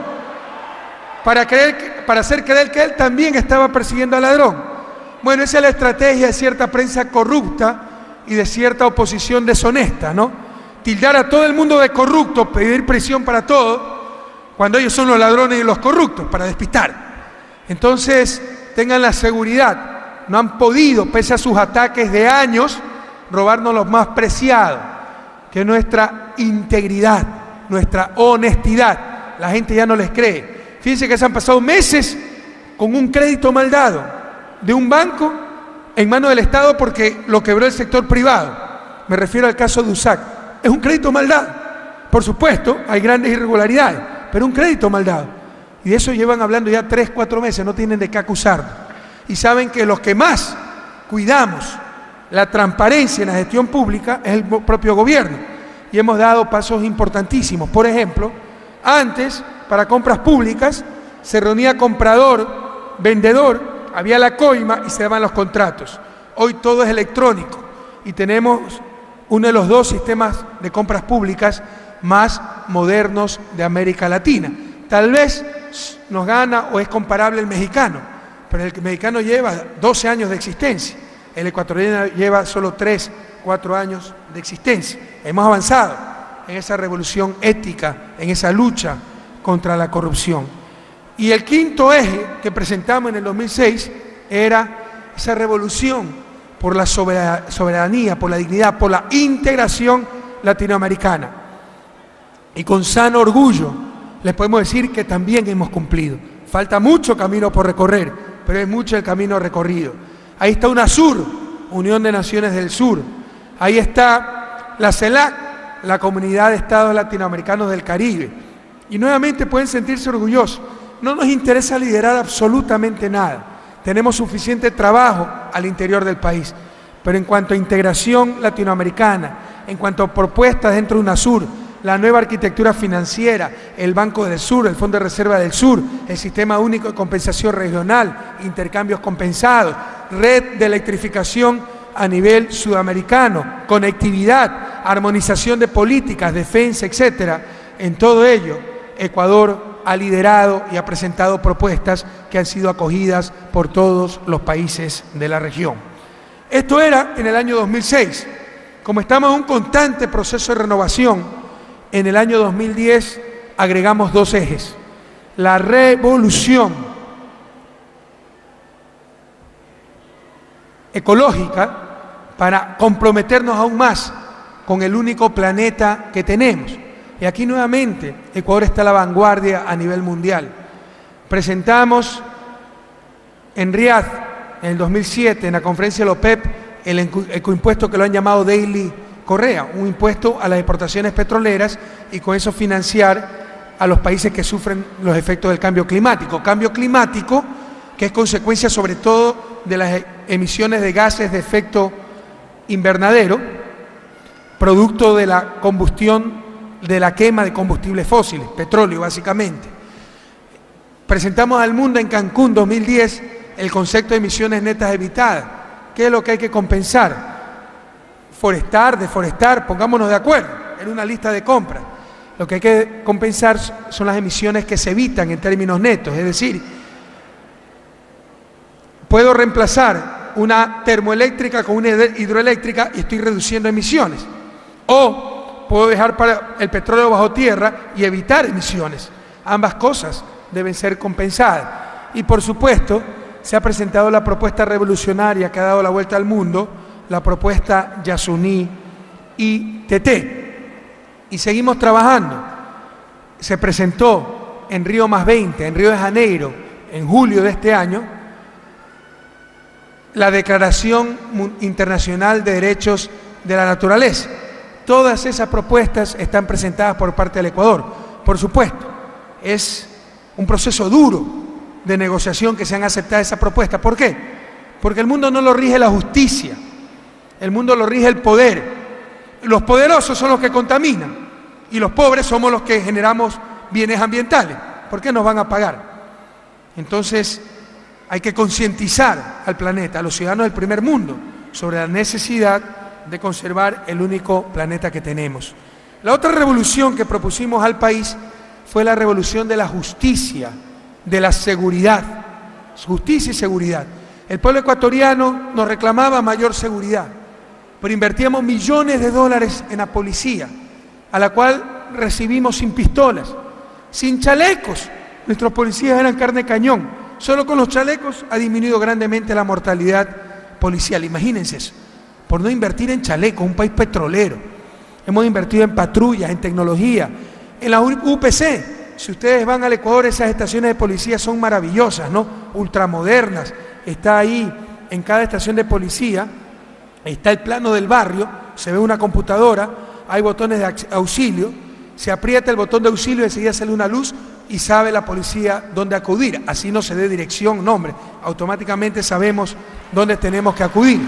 para hacer creer que él también estaba persiguiendo al ladrón. Bueno, esa es la estrategia de cierta prensa corrupta y de cierta oposición deshonesta, ¿no? Tildar a todo el mundo de corrupto, pedir prisión para todo, cuando ellos son los ladrones y los corruptos, para despistar. Entonces, tengan la seguridad, no han podido, pese a sus ataques de años, robarnos lo más preciado, que es nuestra integridad, nuestra honestidad. La gente ya no les cree. Fíjense que se han pasado meses con un crédito mal dado de un banco en manos del Estado porque lo quebró el sector privado. Me refiero al caso de USAC. Es un crédito mal dado. Por supuesto, hay grandes irregularidades, pero un crédito mal dado. Y de eso llevan hablando ya 3, 4 meses, no tienen de qué acusarnos. Y saben que los que más cuidamos la transparencia en la gestión pública es el propio gobierno. Y hemos dado pasos importantísimos. Por ejemplo, antes, para compras públicas, se reunía comprador, vendedor, había la coima y se daban los contratos. Hoy todo es electrónico y tenemos uno de los 2 sistemas de compras públicas más modernos de América Latina. Tal vez nos gana o es comparable el mexicano, pero el mexicano lleva 12 años de existencia, el ecuatoriano lleva solo 3, 4 años de existencia. Hemos avanzado en esa revolución ética, en esa lucha contra la corrupción. Y el quinto eje que presentamos en el 2006 era esa revolución por la soberanía, por la dignidad, por la integración latinoamericana. Y con sano orgullo les podemos decir que también hemos cumplido. Falta mucho camino por recorrer, pero es mucho el camino recorrido. Ahí está UNASUR, Unión de Naciones del Sur. Ahí está la CELAC, la Comunidad de Estados Latinoamericanos del Caribe. Y nuevamente pueden sentirse orgullosos. No nos interesa liderar absolutamente nada. Tenemos suficiente trabajo al interior del país, pero en cuanto a integración latinoamericana, en cuanto a propuestas dentro de UNASUR, la nueva arquitectura financiera, el Banco del Sur, el Fondo de Reserva del Sur, el Sistema Único de Compensación Regional, intercambios compensados, red de electrificación a nivel sudamericano, conectividad, armonización de políticas, defensa, etcétera. En todo ello, Ecuador ha liderado y ha presentado propuestas que han sido acogidas por todos los países de la región. Esto era en el año 2006. Como estamos en un constante proceso de renovación, en el año 2010 agregamos 2 ejes. La revolución ecológica para comprometernos aún más con el único planeta que tenemos. Y aquí nuevamente Ecuador está a la vanguardia a nivel mundial. Presentamos en Riad, en el 2007, en la conferencia de la OPEP, el ecoimpuesto que lo han llamado Daily Correa, un impuesto a las exportaciones petroleras y con eso financiar a los países que sufren los efectos del cambio climático. Cambio climático que es consecuencia sobre todo de las emisiones de gases de efecto invernadero, producto de la combustión, de la quema de combustibles fósiles, petróleo básicamente. Presentamos al mundo en Cancún 2010 el concepto de emisiones netas evitadas. ¿Qué es lo que hay que compensar? Forestar, deforestar, pongámonos de acuerdo, en una lista de compras. Lo que hay que compensar son las emisiones que se evitan en términos netos, es decir, puedo reemplazar una termoeléctrica con una hidroeléctrica y estoy reduciendo emisiones. O puedo dejar para el petróleo bajo tierra y evitar emisiones. Ambas cosas deben ser compensadas. Y por supuesto, se ha presentado la propuesta revolucionaria que ha dado la vuelta al mundo, la propuesta Yasuní ITT. Y seguimos trabajando. Se presentó en Río +20, en Río de Janeiro, en julio de este año, la Declaración Internacional de Derechos de la Naturaleza. Todas esas propuestas están presentadas por parte del Ecuador. Por supuesto, es un proceso duro de negociación que se han aceptado esas propuestas. ¿Por qué? Porque el mundo no lo rige la justicia, el mundo lo rige el poder. Los poderosos son los que contaminan y los pobres somos los que generamos bienes ambientales. ¿Por qué nos van a pagar? Entonces, hay que concientizar al planeta, a los ciudadanos del primer mundo, sobre la necesidad de conservar el único planeta que tenemos. La otra revolución que propusimos al país fue la revolución de la justicia, de la seguridad. Justicia y seguridad. El pueblo ecuatoriano nos reclamaba mayor seguridad, pero invertíamos millones de dólares en la policía, a la cual recibimos sin pistolas, sin chalecos. Nuestros policías eran carne de cañón. Solo con los chalecos ha disminuido grandemente la mortalidad policial. Imagínense eso. Por no invertir en chalecos, un país petrolero. Hemos invertido en patrullas, en tecnología, en la UPC. Si ustedes van al Ecuador, esas estaciones de policía son maravillosas, ¿no? Ultramodernas. Está ahí, en cada estación de policía, está el plano del barrio, se ve una computadora, hay botones de auxilio, se aprieta el botón de auxilio y enseguida sale una luz y sabe la policía dónde acudir. Así no se dé dirección, nombre, automáticamente sabemos dónde tenemos que acudir.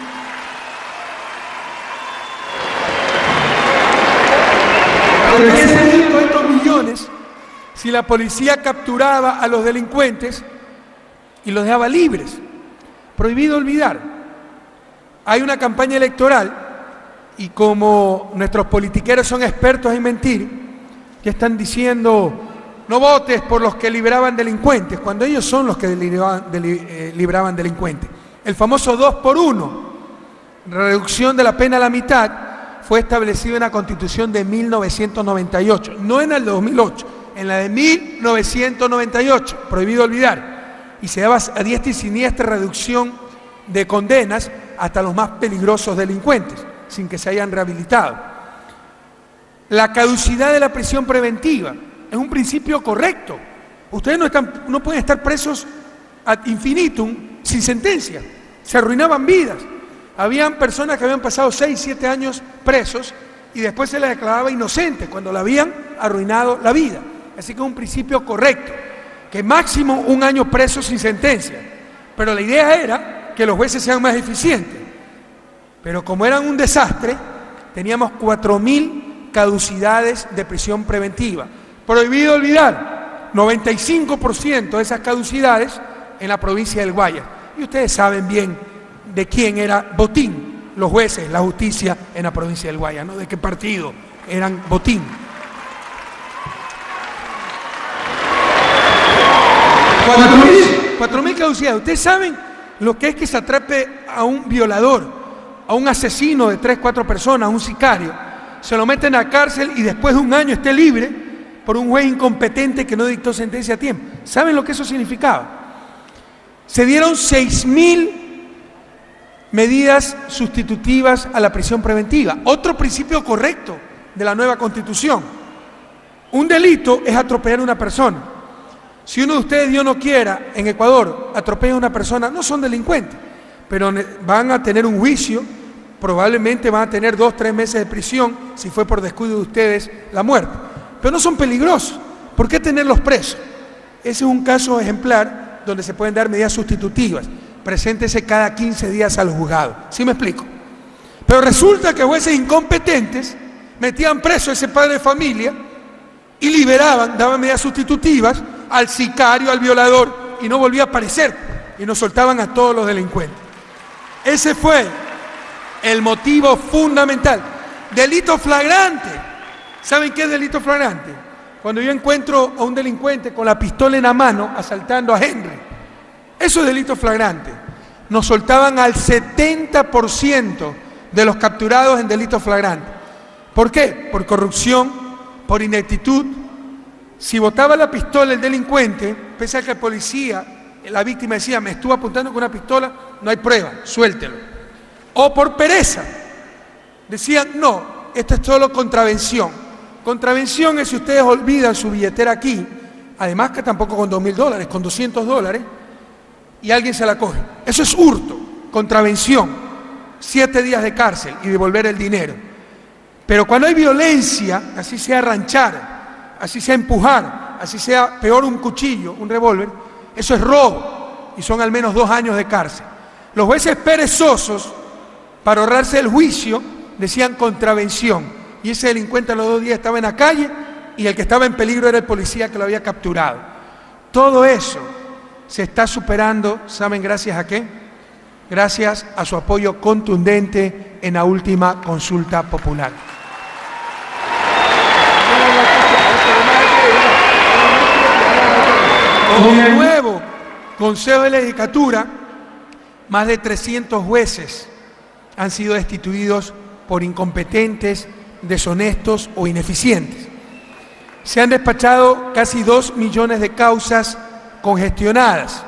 ¿Por qué se han todos estos millones si la policía capturaba a los delincuentes y los dejaba libres? Prohibido olvidar. Hay una campaña electoral y como nuestros politiqueros son expertos en mentir, ya están diciendo: no votes por los que liberaban delincuentes, cuando ellos son los que libraban delincuentes. El famoso 2x1, reducción de la pena a la mitad, fue establecido en la Constitución de 1998, no en la de 2008, en la de 1998, prohibido olvidar. Y se daba a diestra y siniestra reducción de condenas hasta los más peligrosos delincuentes, sin que se hayan rehabilitado. La caducidad de la prisión preventiva es un principio correcto. Ustedes no pueden estar presos ad infinitum sin sentencia. Se arruinaban vidas. Habían personas que habían pasado 6, 7 años presos y después se les declaraba inocente cuando le habían arruinado la vida. Así que es un principio correcto, que máximo 1 año preso sin sentencia. Pero la idea era que los jueces sean más eficientes. Pero como eran un desastre, teníamos 4.000 caducidades de prisión preventiva. Prohibido olvidar, 95% de esas caducidades en la provincia del Guayas. Y ustedes saben bien de quién era botín, los jueces, la justicia en la provincia del Guayas, ¿no? De qué partido eran botín. 4.000 caducidades. Ustedes saben lo que es que se atrape a un violador, a un asesino de 3, 4 personas, a un sicario, se lo meten a cárcel y después de 1 año esté libre por un juez incompetente que no dictó sentencia a tiempo. ¿Saben lo que eso significaba? Se dieron 6.000 medidas sustitutivas a la prisión preventiva. Otro principio correcto de la nueva Constitución. Un delito es atropellar a una persona. Si uno de ustedes, Dios no quiera, en Ecuador atropella a una persona, no son delincuentes, pero van a tener un juicio, probablemente van a tener 2, 3 meses de prisión, si fue por descuido de ustedes la muerte. Pero no son peligrosos. ¿Por qué tenerlos presos? Ese es un caso ejemplar donde se pueden dar medidas sustitutivas. Preséntese cada 15 días al juzgado. ¿Sí me explico? Pero resulta que jueces incompetentes metían preso a ese padre de familia y liberaban, daban medidas sustitutivas al sicario, al violador, y no volvía a aparecer, y nos soltaban a todos los delincuentes. Ese fue el motivo fundamental. Delito flagrante. ¿Saben qué es delito flagrante? Cuando yo encuentro a un delincuente con la pistola en la mano asaltando a Henry. Eso es delito flagrante. Nos soltaban al 70% de los capturados en delito flagrante. ¿Por qué? Por corrupción, por ineptitud. Si botaba la pistola el delincuente, pese a que el policía la víctima decía, me estuvo apuntando con una pistola, no hay prueba, suéltelo. O por pereza, decían, no, esto es solo contravención. Contravención es si ustedes olvidan su billetera aquí, además que tampoco con $2.000, con $200, y alguien se la coge. Eso es hurto, contravención, 7 días de cárcel y devolver el dinero. Pero cuando hay violencia, así sea ranchar, así sea empujar, así sea peor un cuchillo, un revólver, eso es robo y son al menos 2 años de cárcel. Los jueces perezosos, para ahorrarse el juicio, decían contravención, y ese delincuente a los 2 días estaba en la calle y el que estaba en peligro era el policía que lo había capturado. Todo eso se está superando, ¿saben gracias a qué? Gracias a su apoyo contundente en la última consulta popular. Con el nuevo Consejo de Legislatura, más de 300 jueces han sido destituidos por incompetentes, deshonestos o ineficientes. Se han despachado casi 2 millones de causas congestionadas.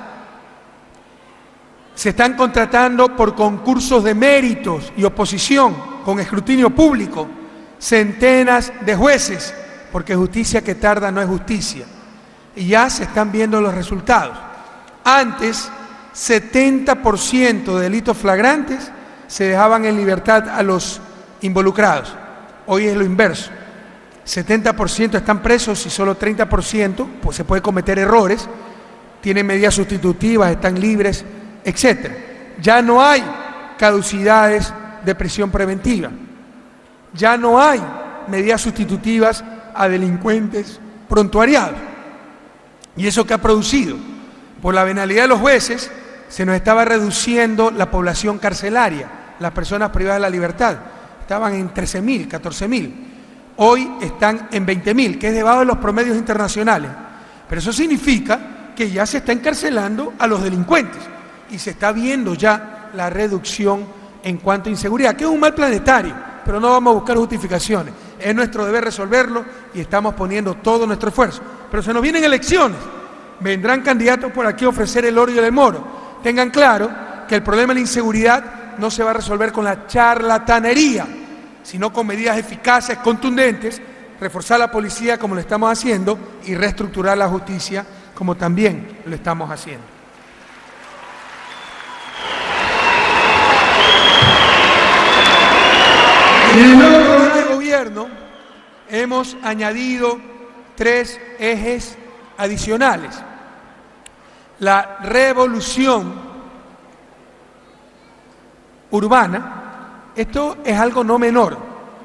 Se están contratando por concursos de méritos y oposición con escrutinio público centenas de jueces, porque justicia que tarda no es justicia. Y ya se están viendo los resultados. Antes, 70% de delitos flagrantes se dejaban en libertad a los involucrados. Hoy es lo inverso. 70% están presos y solo 30% pues se puede cometer errores, tienen medidas sustitutivas, están libres, etc. Ya no hay caducidades de prisión preventiva. Ya no hay medidas sustitutivas a delincuentes prontuariados. ¿Y eso qué ha producido? Por la venalidad de los jueces, se nos estaba reduciendo la población carcelaria, las personas privadas de la libertad. Estaban en 13.000, 14.000. Hoy están en 20.000, que es debajo de los promedios internacionales. Pero eso significa que ya se está encarcelando a los delincuentes y se está viendo ya la reducción en cuanto a inseguridad, que es un mal planetario, pero no vamos a buscar justificaciones. Es nuestro deber resolverlo y estamos poniendo todo nuestro esfuerzo. Pero se nos vienen elecciones, vendrán candidatos por aquí a ofrecer el oro y el moro. Tengan claro que el problema de la inseguridad no se va a resolver con la charlatanería, sino con medidas eficaces, contundentes, reforzar la policía como lo estamos haciendo y reestructurar la justicia como también lo estamos haciendo. En el nuevo programa de gobierno hemos añadido 3 ejes adicionales. La revolución urbana, esto es algo no menor.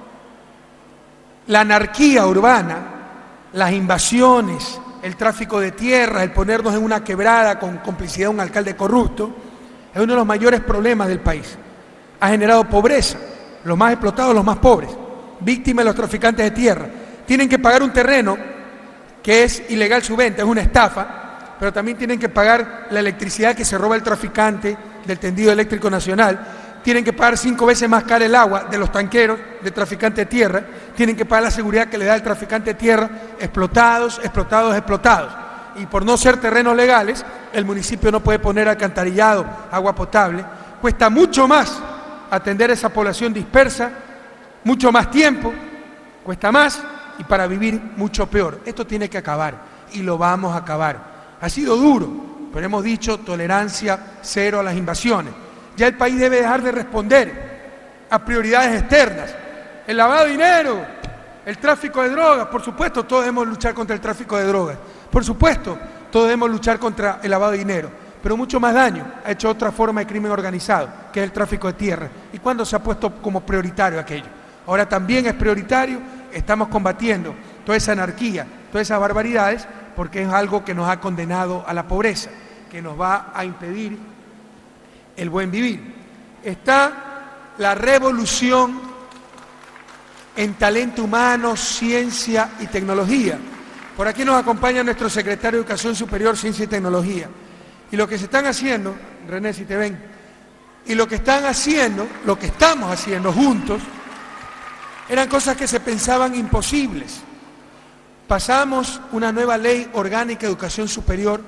La anarquía urbana, las invasiones, el tráfico de tierra, el ponernos en una quebrada con complicidad de un alcalde corrupto, es uno de los mayores problemas del país. Ha generado pobreza, los más explotados, los más pobres, víctimas de los traficantes de tierra. Tienen que pagar un terreno que es ilegal su venta, es una estafa, pero también tienen que pagar la electricidad que se roba el traficante del tendido eléctrico nacional, tienen que pagar 5 veces más cara el agua de los tanqueros de traficante de tierra, tienen que pagar la seguridad que le da el traficante de tierra, explotados. Y por no ser terrenos legales, el municipio no puede poner alcantarillado, agua potable. Cuesta mucho más atender a esa población dispersa, mucho más tiempo, cuesta más y para vivir mucho peor. Esto tiene que acabar y lo vamos a acabar. Ha sido duro, pero hemos dicho tolerancia cero a las invasiones. Ya el país debe dejar de responder a prioridades externas. El lavado de dinero, el tráfico de drogas, por supuesto, todos debemos luchar contra el tráfico de drogas. Por supuesto, todos debemos luchar contra el lavado de dinero. Pero mucho más daño ha hecho otra forma de crimen organizado, que es el tráfico de tierra. ¿Y cuándo se ha puesto como prioritario aquello? Ahora también es prioritario, estamos combatiendo toda esa anarquía, todas esas barbaridades, porque es algo que nos ha condenado a la pobreza, que nos va a impedir el buen vivir. Está la revolución en talento humano, ciencia y tecnología. Por aquí nos acompaña nuestro secretario de Educación Superior, Ciencia y Tecnología. Y lo que se están haciendo, René, si te ven, y lo que están haciendo, lo que estamos haciendo juntos, eran cosas que se pensaban imposibles. Pasamos una nueva ley orgánica de educación superior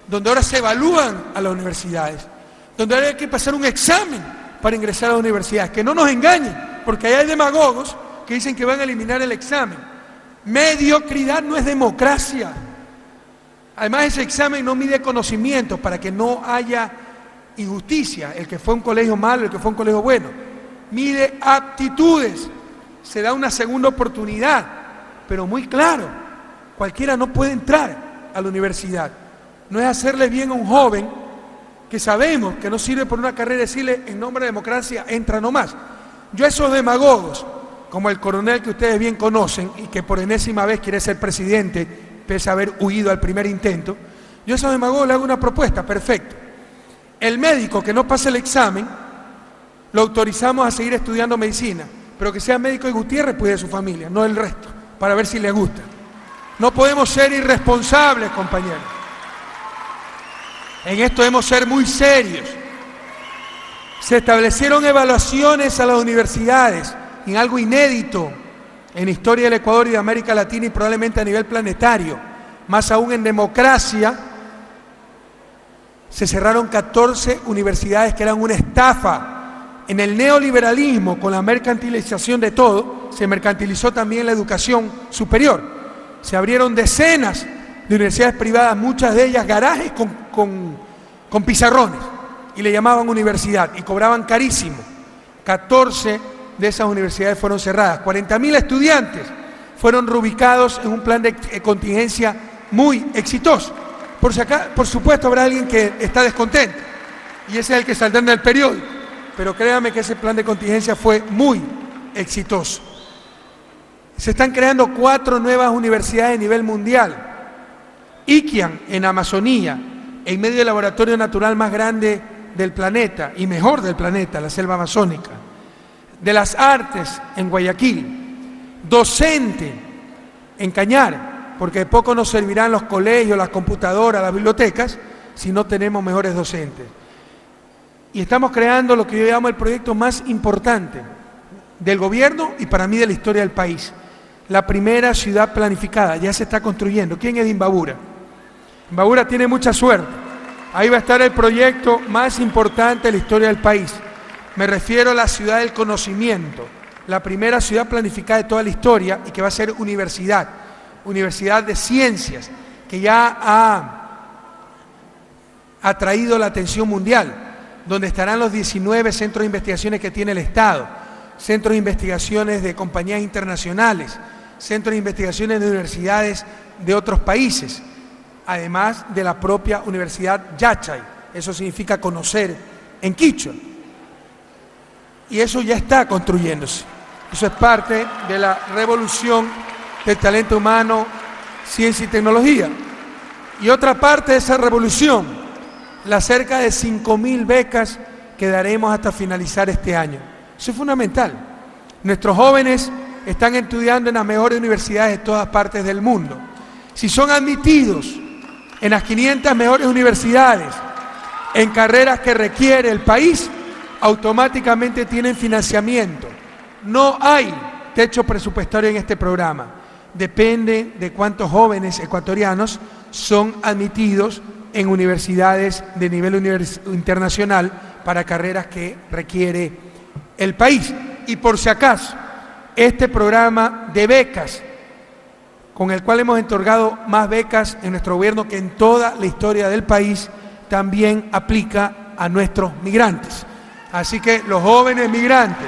donde ahora se evalúan a las universidades, donde ahora hay que pasar un examen para ingresar a las universidades. Que no nos engañen, porque ahí hay demagogos que dicen que van a eliminar el examen. Mediocridad no es democracia. Además, ese examen no mide conocimientos para que no haya injusticia, el que fue a un colegio malo, el que fue a un colegio bueno. Mide aptitudes, se da una segunda oportunidad, pero muy claro, cualquiera no puede entrar a la universidad. No es hacerle bien a un joven que sabemos que no sirve por una carrera, decirle en nombre de democracia, entra nomás. Yo a esos demagogos, como el coronel que ustedes bien conocen y que por enésima vez quiere ser presidente, pese a haber huido al primer intento, yo a esos demagogos le hago una propuesta, perfecto. El médico que no pase el examen, lo autorizamos a seguir estudiando medicina, pero que sea médico de Gutiérrez, pues de su familia, no el resto, para ver si le gusta. No podemos ser irresponsables, compañeros. En esto debemos ser muy serios. Se establecieron evaluaciones a las universidades, en algo inédito en la historia del Ecuador y de América Latina y probablemente a nivel planetario. Más aún en democracia, se cerraron 14 universidades que eran una estafa. En el neoliberalismo, con la mercantilización de todo, se mercantilizó también la educación superior. Se abrieron decenas de universidades privadas, muchas de ellas garajes con pizarrones, y le llamaban universidad, y cobraban carísimo. 14 de esas universidades fueron cerradas. 40.000 estudiantes fueron reubicados en un plan de contingencia muy exitoso. Por supuesto habrá alguien que está descontento, y ese es el que saldrá en el periódico, pero créanme que ese plan de contingencia fue muy exitoso. Se están creando 4 nuevas universidades a nivel mundial. Iquian, en Amazonía, en medio del laboratorio natural más grande del planeta y mejor del planeta, la selva amazónica. De las Artes, en Guayaquil. Docente, en Cañar, porque de poco nos servirán los colegios, las computadoras, las bibliotecas, si no tenemos mejores docentes. Y estamos creando lo que yo llamo el proyecto más importante del gobierno y para mí de la historia del país. La primera ciudad planificada, ya se está construyendo. ¿Quién es de Imbabura? Imbabura tiene mucha suerte. Ahí va a estar el proyecto más importante de la historia del país. Me refiero a la ciudad del conocimiento, la primera ciudad planificada de toda la historia y que va a ser universidad de ciencias, que ya ha atraído la atención mundial, donde estarán los 19 centros de investigaciones que tiene el Estado, centros de investigaciones de compañías internacionales, centros de investigaciones de universidades de otros países, además de la propia Universidad Yachay, eso significa conocer en quichua. Y eso ya está construyéndose. Eso es parte de la revolución del talento humano, ciencia y tecnología. Y otra parte de esa revolución, las cerca de 5.000 becas que daremos hasta finalizar este año. Eso es fundamental. Nuestros jóvenes están estudiando en las mejores universidades de todas partes del mundo. Si son admitidos en las 500 mejores universidades, en carreras que requiere el país, automáticamente tienen financiamiento. No hay techo presupuestario en este programa. Depende de cuántos jóvenes ecuatorianos son admitidos en universidades de nivel internacional para carreras que requiere el país. Y por si acaso, este programa de becas, con el cual hemos otorgado más becas en nuestro gobierno que en toda la historia del país, también aplica a nuestros migrantes. Así que los jóvenes migrantes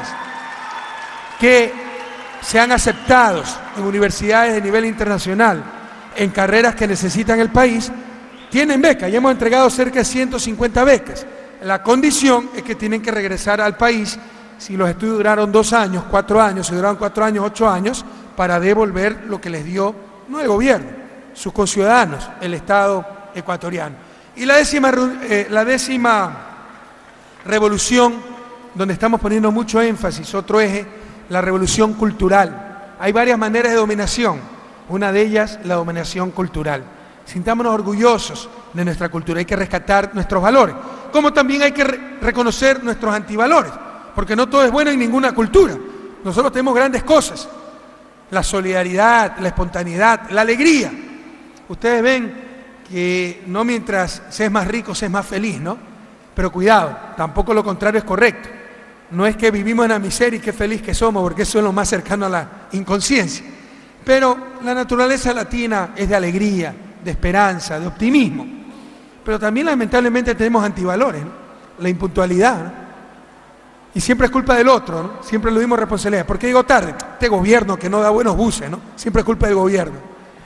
que sean aceptados en universidades de nivel internacional, en carreras que necesitan el país, tienen becas. Ya hemos entregado cerca de 150 becas. La condición es que tienen que regresar al país, si los estudios duraron 2 años, 4 años, si duraron 4 años, 8 años, para devolver lo que les dio, no el gobierno, sus conciudadanos, el Estado ecuatoriano. Y la décima revolución, donde estamos poniendo mucho énfasis, otro eje, la revolución cultural. Hay varias maneras de dominación, una de ellas la dominación cultural. Sintámonos orgullosos de nuestra cultura, hay que rescatar nuestros valores, como también hay que reconocer nuestros antivalores, porque no todo es bueno en ninguna cultura. Nosotros tenemos grandes cosas, la solidaridad, la espontaneidad, la alegría. Ustedes ven que no mientras se es más rico se es más feliz, ¿no? Pero cuidado, tampoco lo contrario es correcto. No es que vivimos en la miseria y qué feliz que somos, porque eso es lo más cercano a la inconsciencia. Pero la naturaleza latina es de alegría, de esperanza, de optimismo. Pero también lamentablemente tenemos antivalores, ¿no? La impuntualidad, ¿no? Y siempre es culpa del otro, ¿no? Siempre lo mismo responsabilidad. ¿Por qué llego tarde? Este gobierno que no da buenos buses, ¿no? Siempre es culpa del gobierno.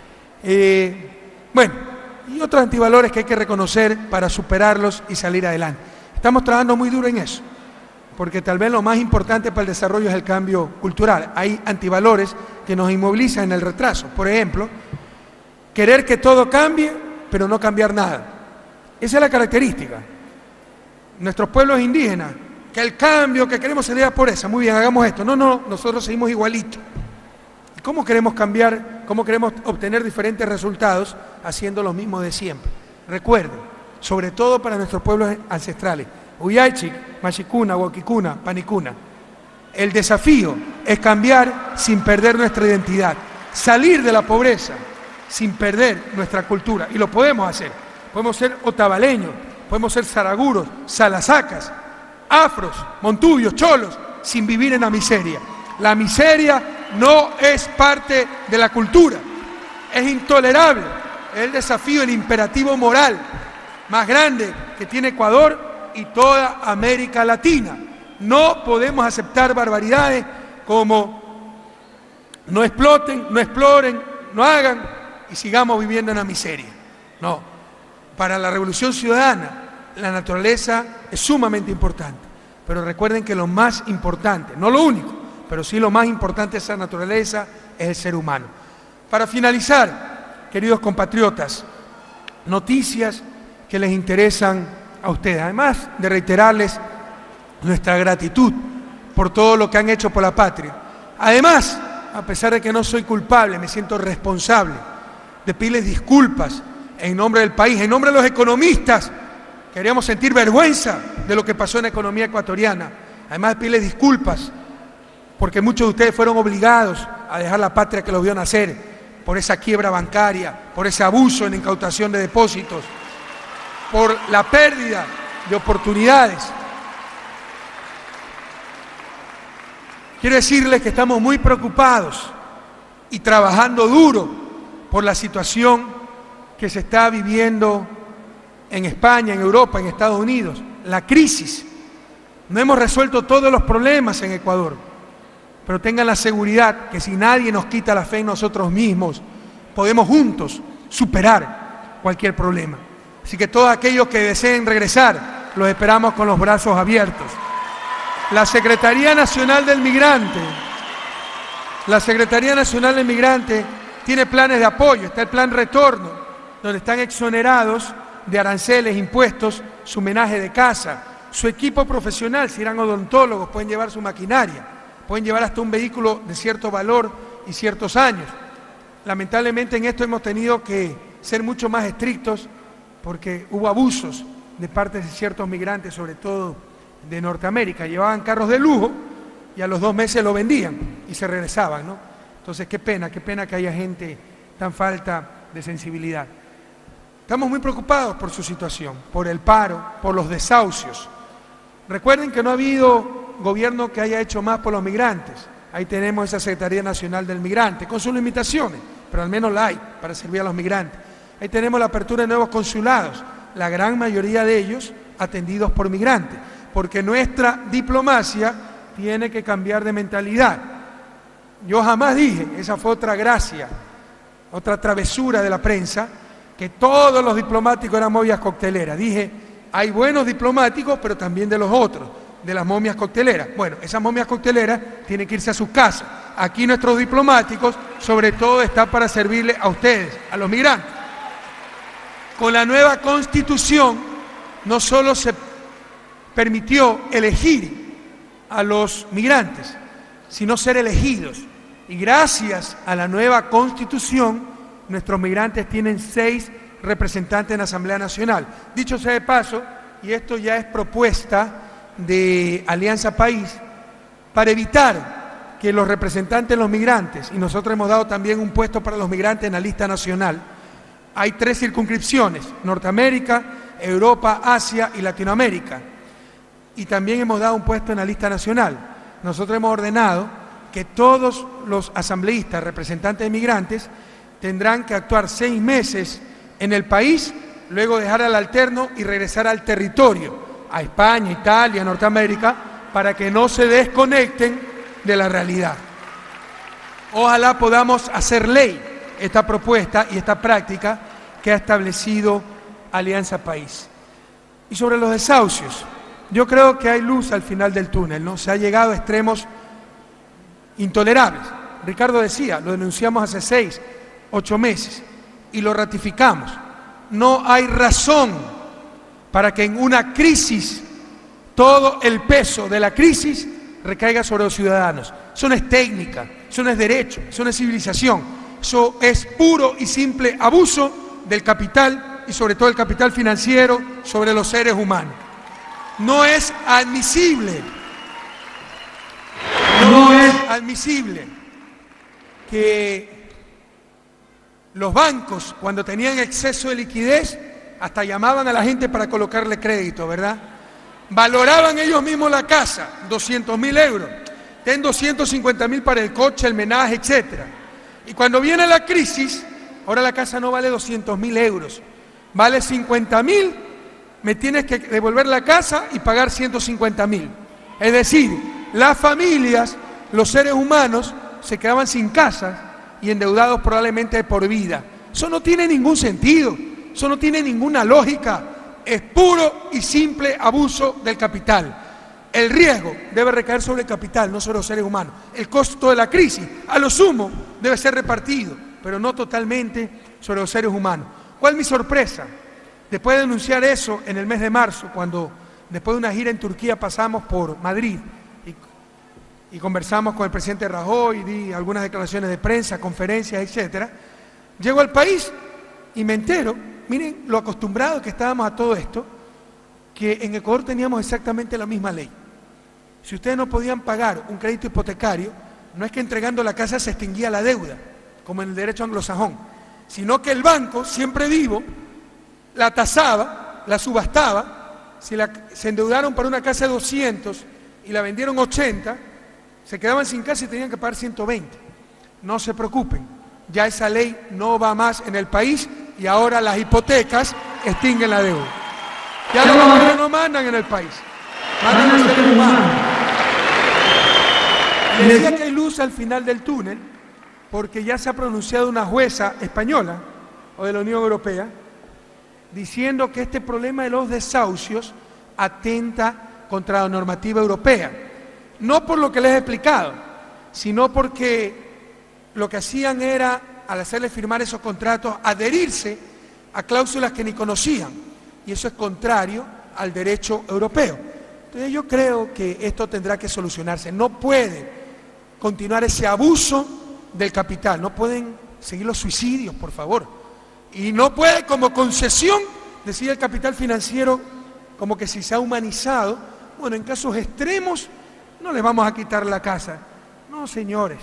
Bueno, y otros antivalores que hay que reconocer para superarlos y salir adelante. Estamos trabajando muy duro en eso, porque tal vez lo más importante para el desarrollo es el cambio cultural. Hay antivalores que nos inmovilizan en el retraso. Por ejemplo, querer que todo cambie, pero no cambiar nada. Esa es la característica. Nuestros pueblos indígenas, que el cambio que queremos salir a por esa, muy bien, hagamos esto. No, nosotros seguimos igualitos. ¿Cómo queremos cambiar? ¿Cómo queremos obtener diferentes resultados haciendo lo mismo de siempre? Recuerden, sobre todo para nuestros pueblos ancestrales, Uyaychik, Machicuna, Huaquicuna, Panicuna, el desafío es cambiar sin perder nuestra identidad, salir de la pobreza sin perder nuestra cultura, y lo podemos hacer. Podemos ser otavaleños, podemos ser zaraguros, salasacas, afros, montubios, cholos, sin vivir en la miseria. La miseria no es parte de la cultura, es intolerable, es el desafío, el imperativo moral más grande que tiene Ecuador y toda América Latina. No podemos aceptar barbaridades como no exploten, no exploren, no hagan y sigamos viviendo en la miseria. No, para la Revolución Ciudadana la naturaleza es sumamente importante, pero recuerden que lo más importante, no lo único, pero sí lo más importante de esa naturaleza es el ser humano. Para finalizar, queridos compatriotas, noticias que les interesan a ustedes, además de reiterarles nuestra gratitud por todo lo que han hecho por la patria. Además, a pesar de que no soy culpable, me siento responsable de pedirles disculpas en nombre del país, en nombre de los economistas. Queríamos sentir vergüenza de lo que pasó en la economía ecuatoriana. Además de pedirles disculpas porque muchos de ustedes fueron obligados a dejar la patria que los vio nacer por esa quiebra bancaria, por ese abuso en incautación de depósitos, por la pérdida de oportunidades. Quiero decirles que estamos muy preocupados y trabajando duro por la situación que se está viviendo en España, en Europa, en Estados Unidos, la crisis. No hemos resuelto todos los problemas en Ecuador, pero tengan la seguridad que si nadie nos quita la fe en nosotros mismos, podemos juntos superar cualquier problema. Así que todos aquellos que deseen regresar, los esperamos con los brazos abiertos. La Secretaría Nacional del Migrante, tiene planes de apoyo. Está el plan Retorno, donde están exonerados de aranceles, impuestos, su menaje de casa, su equipo profesional, si eran odontólogos, pueden llevar su maquinaria, pueden llevar hasta un vehículo de cierto valor y ciertos años. Lamentablemente en esto hemos tenido que ser mucho más estrictos porque hubo abusos de parte de ciertos migrantes, sobre todo de Norteamérica. Llevaban carros de lujo y a los 2 meses lo vendían y se regresaban, ¿no? Entonces qué pena que haya gente tan falta de sensibilidad. Estamos muy preocupados por su situación, por el paro, por los desahucios. Recuerden que no ha habido gobierno que haya hecho más por los migrantes. Ahí tenemos esa Secretaría Nacional del Migrante, con sus limitaciones, pero al menos la hay para servir a los migrantes. Ahí tenemos la apertura de nuevos consulados, la gran mayoría de ellos atendidos por migrantes, porque nuestra diplomacia tiene que cambiar de mentalidad. Yo jamás dije, esa fue otra gracia, otra travesura de la prensa, que todos los diplomáticos eran momias cocteleras. Dije, hay buenos diplomáticos, pero también de los otros, de las momias cocteleras. Bueno, esas momias cocteleras tienen que irse a sus casas. Aquí nuestros diplomáticos, sobre todo, están para servirle a ustedes, a los migrantes. Con la nueva Constitución, no solo se permitió elegir a los migrantes, sino ser elegidos. Y gracias a la nueva Constitución, nuestros migrantes tienen 6 representantes en la Asamblea Nacional. Dicho sea de paso, y esto ya es propuesta de Alianza País, para evitar que los representantes de los migrantes, y nosotros hemos dado también un puesto para los migrantes en la lista nacional, hay 3 circunscripciones: Norteamérica, Europa, Asia y Latinoamérica. Y también hemos dado un puesto en la lista nacional. Nosotros hemos ordenado que todos los asambleístas, representantes de migrantes, tendrán que actuar 6 meses en el país, luego dejar al alterno y regresar al territorio, a España, Italia, Norteamérica, para que no se desconecten de la realidad. Ojalá podamos hacer ley esta propuesta y esta práctica que ha establecido Alianza País. Y sobre los desahucios, yo creo que hay luz al final del túnel, ¿no? Se ha llegado a extremos intolerables. Ricardo decía, lo denunciamos hace 6, 8 meses y lo ratificamos. No hay razón para que en una crisis todo el peso de la crisis recaiga sobre los ciudadanos. Eso no es técnica, eso no es derecho, eso no es civilización. Eso es puro y simple abuso del capital y sobre todo el capital financiero sobre los seres humanos. No es admisible, que los bancos, cuando tenían exceso de liquidez, hasta llamaban a la gente para colocarle crédito, ¿verdad? Valoraban ellos mismos la casa, 200.000 euros, ten 250.000 para el coche, el menaje, etc. Y cuando viene la crisis, ahora la casa no vale 200.000 euros, vale 50.000, me tienes que devolver la casa y pagar 150.000. Es decir, las familias, los seres humanos, se quedaban sin casa y endeudados probablemente por vida. Eso no tiene ningún sentido, eso no tiene ninguna lógica, es puro y simple abuso del capital. El riesgo debe recaer sobre el capital, no sobre los seres humanos. El costo de la crisis, a lo sumo, debe ser repartido, pero no totalmente sobre los seres humanos. ¿Cuál es mi sorpresa? Después de denunciar eso en el mes de marzo, cuando después de una gira en Turquía pasamos por Madrid y conversamos con el presidente Rajoy, di algunas declaraciones de prensa, conferencias, etcétera, llego al país y me entero, miren lo acostumbrados que estábamos a todo esto, que en Ecuador teníamos exactamente la misma ley. Si ustedes no podían pagar un crédito hipotecario, no es que entregando la casa se extinguía la deuda, como en el derecho anglosajón, sino que el banco, siempre vivo, la tasaba, la subastaba. Si se endeudaron para una casa de 200 y la vendieron 80, se quedaban sin casa y tenían que pagar 120. No se preocupen, ya esa ley no va más en el país y ahora las hipotecas extinguen la deuda. Ya los bancos no mandan en el país, mandan los seres humanos. Y decía que hay luz al final del túnel porque ya se ha pronunciado una jueza española o de la Unión Europea diciendo que este problema de los desahucios atenta contra la normativa europea. No por lo que les he explicado, sino porque lo que hacían era, al hacerles firmar esos contratos, adherirse a cláusulas que ni conocían. Y eso es contrario al derecho europeo. Entonces yo creo que esto tendrá que solucionarse. No puede continuar ese abuso del capital. No pueden seguir los suicidios, por favor. Y no puede como concesión decir el capital financiero como que si se ha humanizado. Bueno, en casos extremos no les vamos a quitar la casa. No, señores.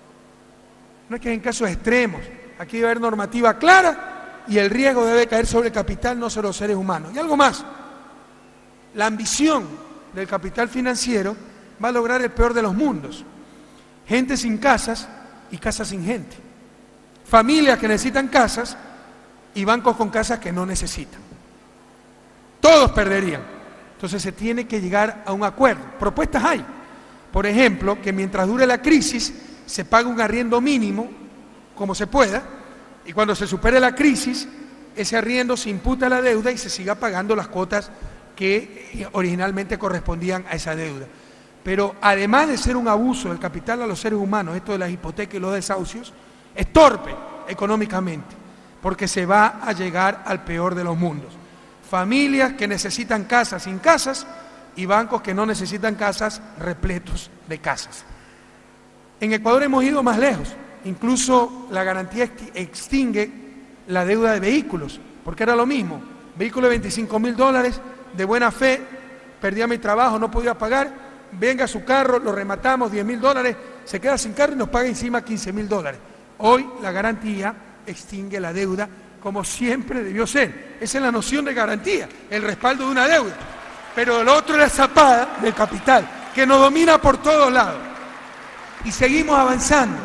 No es que en casos extremos. Aquí debe haber normativa clara y el riesgo debe caer sobre el capital, no sobre los seres humanos. Y algo más. La ambición del capital financiero va a lograr el peor de los mundos. Gente sin casas y casas sin gente. Familias que necesitan casas y bancos con casas que no necesitan. Todos perderían. Entonces se tiene que llegar a un acuerdo. Propuestas hay. Por ejemplo, que mientras dure la crisis se pague un arriendo mínimo, como se pueda, y cuando se supere la crisis, ese arriendo se imputa a la deuda y se siga pagando las cuotas que originalmente correspondían a esa deuda. Pero además de ser un abuso del capital a los seres humanos, esto de las hipotecas y los desahucios, es torpe económicamente, porque se va a llegar al peor de los mundos. Familias que necesitan casas sin casas y bancos que no necesitan casas repletos de casas. En Ecuador hemos ido más lejos, incluso la garantía extingue la deuda de vehículos, porque era lo mismo, vehículo de $25.000 de buena fe, perdía mi trabajo, no podía pagar, venga su carro, lo rematamos, $10.000, se queda sin carro y nos paga encima $15.000. Hoy la garantía extingue la deuda como siempre debió ser. Esa es la noción de garantía, el respaldo de una deuda. Pero el otro es la zapada del capital, que nos domina por todos lados. Y seguimos avanzando,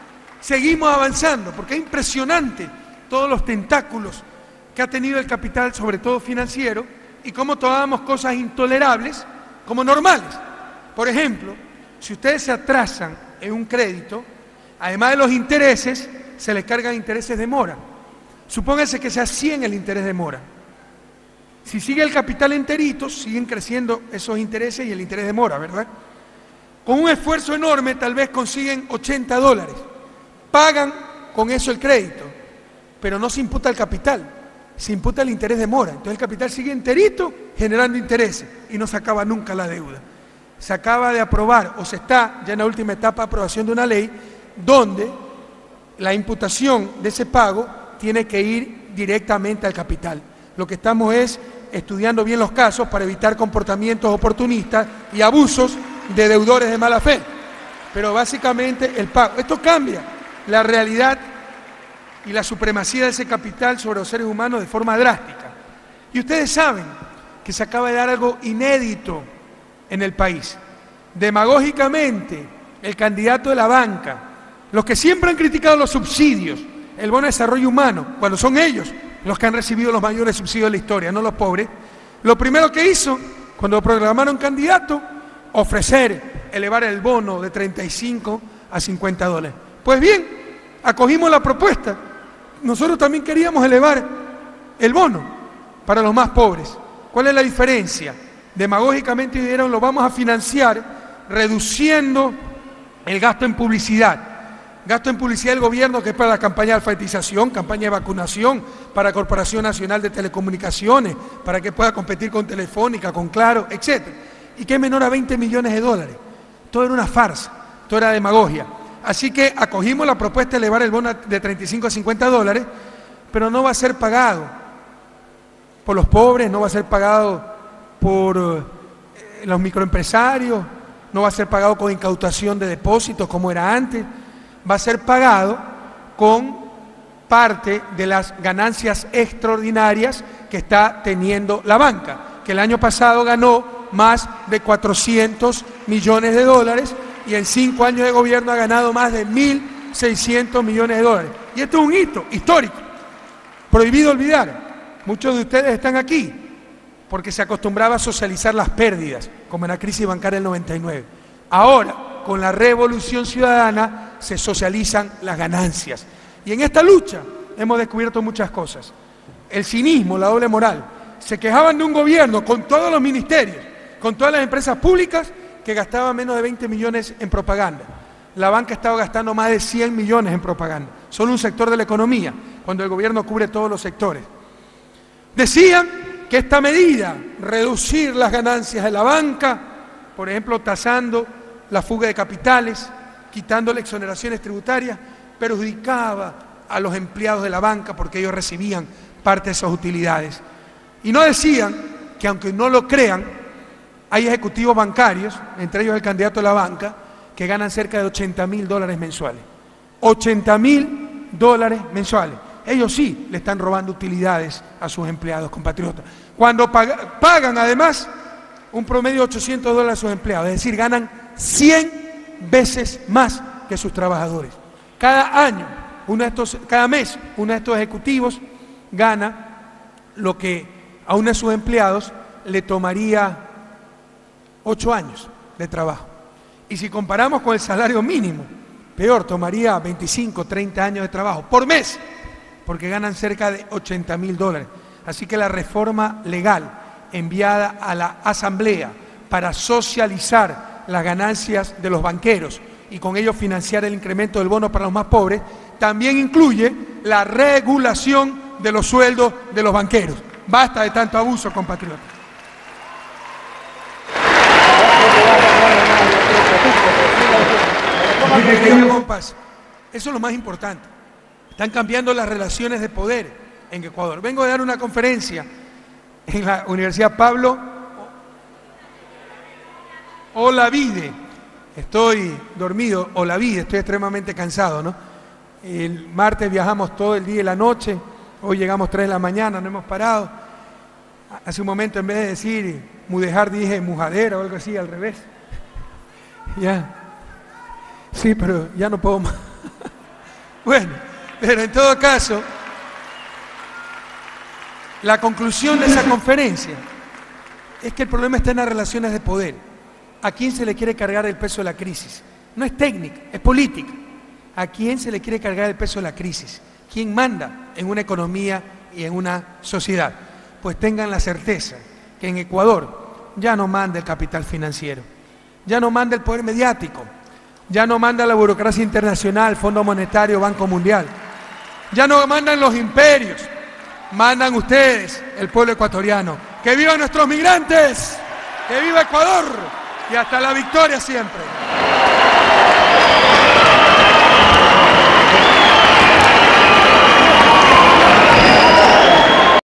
porque es impresionante todos los tentáculos que ha tenido el capital, sobre todo financiero, y cómo tomamos cosas intolerables como normales. Por ejemplo, si ustedes se atrasan en un crédito, además de los intereses, se les cargan intereses de mora. Supónganse que sea 100 el interés de mora. Si sigue el capital enterito, siguen creciendo esos intereses y el interés de mora, ¿verdad? Con un esfuerzo enorme, tal vez consiguen $80. Pagan con eso el crédito, pero no se imputa el capital, se imputa el interés de mora. Entonces el capital sigue enterito generando intereses y no se acaba nunca la deuda. Se acaba de aprobar, o se está ya en la última etapa de aprobación de una ley, donde la imputación de ese pago tiene que ir directamente al capital. Lo que estamos es estudiando bien los casos para evitar comportamientos oportunistas y abusos de deudores de mala fe. Pero básicamente el pago. Esto cambia la realidad y la supremacía de ese capital sobre los seres humanos de forma drástica. Y ustedes saben que se acaba de dar algo inédito en el país. Demagógicamente, el candidato de la banca, los que siempre han criticado los subsidios, el bono de desarrollo humano, cuando son ellos los que han recibido los mayores subsidios de la historia, no los pobres, lo primero que hizo, cuando lo proclamaron candidato, ofrecer elevar el bono de 35 a $50. Pues bien, acogimos la propuesta. Nosotros también queríamos elevar el bono para los más pobres. ¿Cuál es la diferencia? Demagógicamente dijeron, lo vamos a financiar reduciendo el gasto en publicidad. Gasto en publicidad del gobierno, que es para la campaña de alfabetización, campaña de vacunación, para la Corporación Nacional de Telecomunicaciones, para que pueda competir con Telefónica, con Claro, etc. Y que es menor a $20 millones. Todo era una farsa, todo era demagogia. Así que acogimos la propuesta de elevar el bono de 35 a $50, pero no va a ser pagado por los pobres, no va a ser pagado por los microempresarios, no va a ser pagado con incautación de depósitos como era antes, va a ser pagado con parte de las ganancias extraordinarias que está teniendo la banca, que el año pasado ganó más de $400 millones y en 5 años de gobierno ha ganado más de $1.600 millones. Y esto es un hito histórico, prohibido olvidar. Muchos de ustedes están aquí porque se acostumbraba a socializar las pérdidas, como en la crisis bancaria del 99. Ahora, con la revolución ciudadana, se socializan las ganancias. Y en esta lucha hemos descubierto muchas cosas. El cinismo, la doble moral. Se quejaban de un gobierno con todos los ministerios, con todas las empresas públicas, que gastaba menos de 20 millones en propaganda. La banca estaba gastando más de 100 millones en propaganda. Solo un sector de la economía, cuando el gobierno cubre todos los sectores. Decían que esta medida, reducir las ganancias de la banca, por ejemplo, tasando la fuga de capitales, quitándole exoneraciones tributarias, perjudicaba a los empleados de la banca porque ellos recibían parte de esas utilidades. Y no decían que, aunque no lo crean, hay ejecutivos bancarios, entre ellos el candidato de la banca, que ganan cerca de $80.000 mensuales. $80.000 mensuales. Ellos sí le están robando utilidades a sus empleados, compatriotas. Cuando pagan además un promedio de $800 a sus empleados, es decir, ganan 100 veces más que sus trabajadores. Cada mes, uno de estos ejecutivos gana lo que a uno de sus empleados le tomaría 8 años de trabajo. Y si comparamos con el salario mínimo, peor, tomaría 25, 30 años de trabajo por mes, porque ganan cerca de $80.000. Así que la reforma legal enviada a la Asamblea para socializar las ganancias de los banqueros y con ello financiar el incremento del bono para los más pobres, también incluye la regulación de los sueldos de los banqueros. Basta de tanto abuso, compatriotas. Eso es lo más importante. Están cambiando las relaciones de poder en Ecuador. Vengo de dar una conferencia en la Universidad Pablo Olavide. Estoy dormido, Olavide, estoy extremadamente cansado, ¿no? El martes viajamos todo el día y la noche Hoy llegamos 3 de la mañana, no hemos parado. Hace un momento, en vez de decir Mudejar, dije Mujadera o algo así, al revés. Ya. Sí, pero ya no puedo más. Bueno, pero en todo caso, la conclusión de esa conferencia es que el problema está en las relaciones de poder. ¿A quién se le quiere cargar el peso de la crisis? No es técnica, es política. ¿A quién se le quiere cargar el peso de la crisis? ¿Quién manda en una economía y en una sociedad? Pues tengan la certeza que en Ecuador ya no manda el capital financiero, ya no manda el poder mediático, ya no manda la burocracia internacional, Fondo Monetario, Banco Mundial, ya no mandan los imperios, mandan ustedes, el pueblo ecuatoriano. ¡Que vivan nuestros migrantes! ¡Que viva Ecuador! Y hasta la victoria siempre.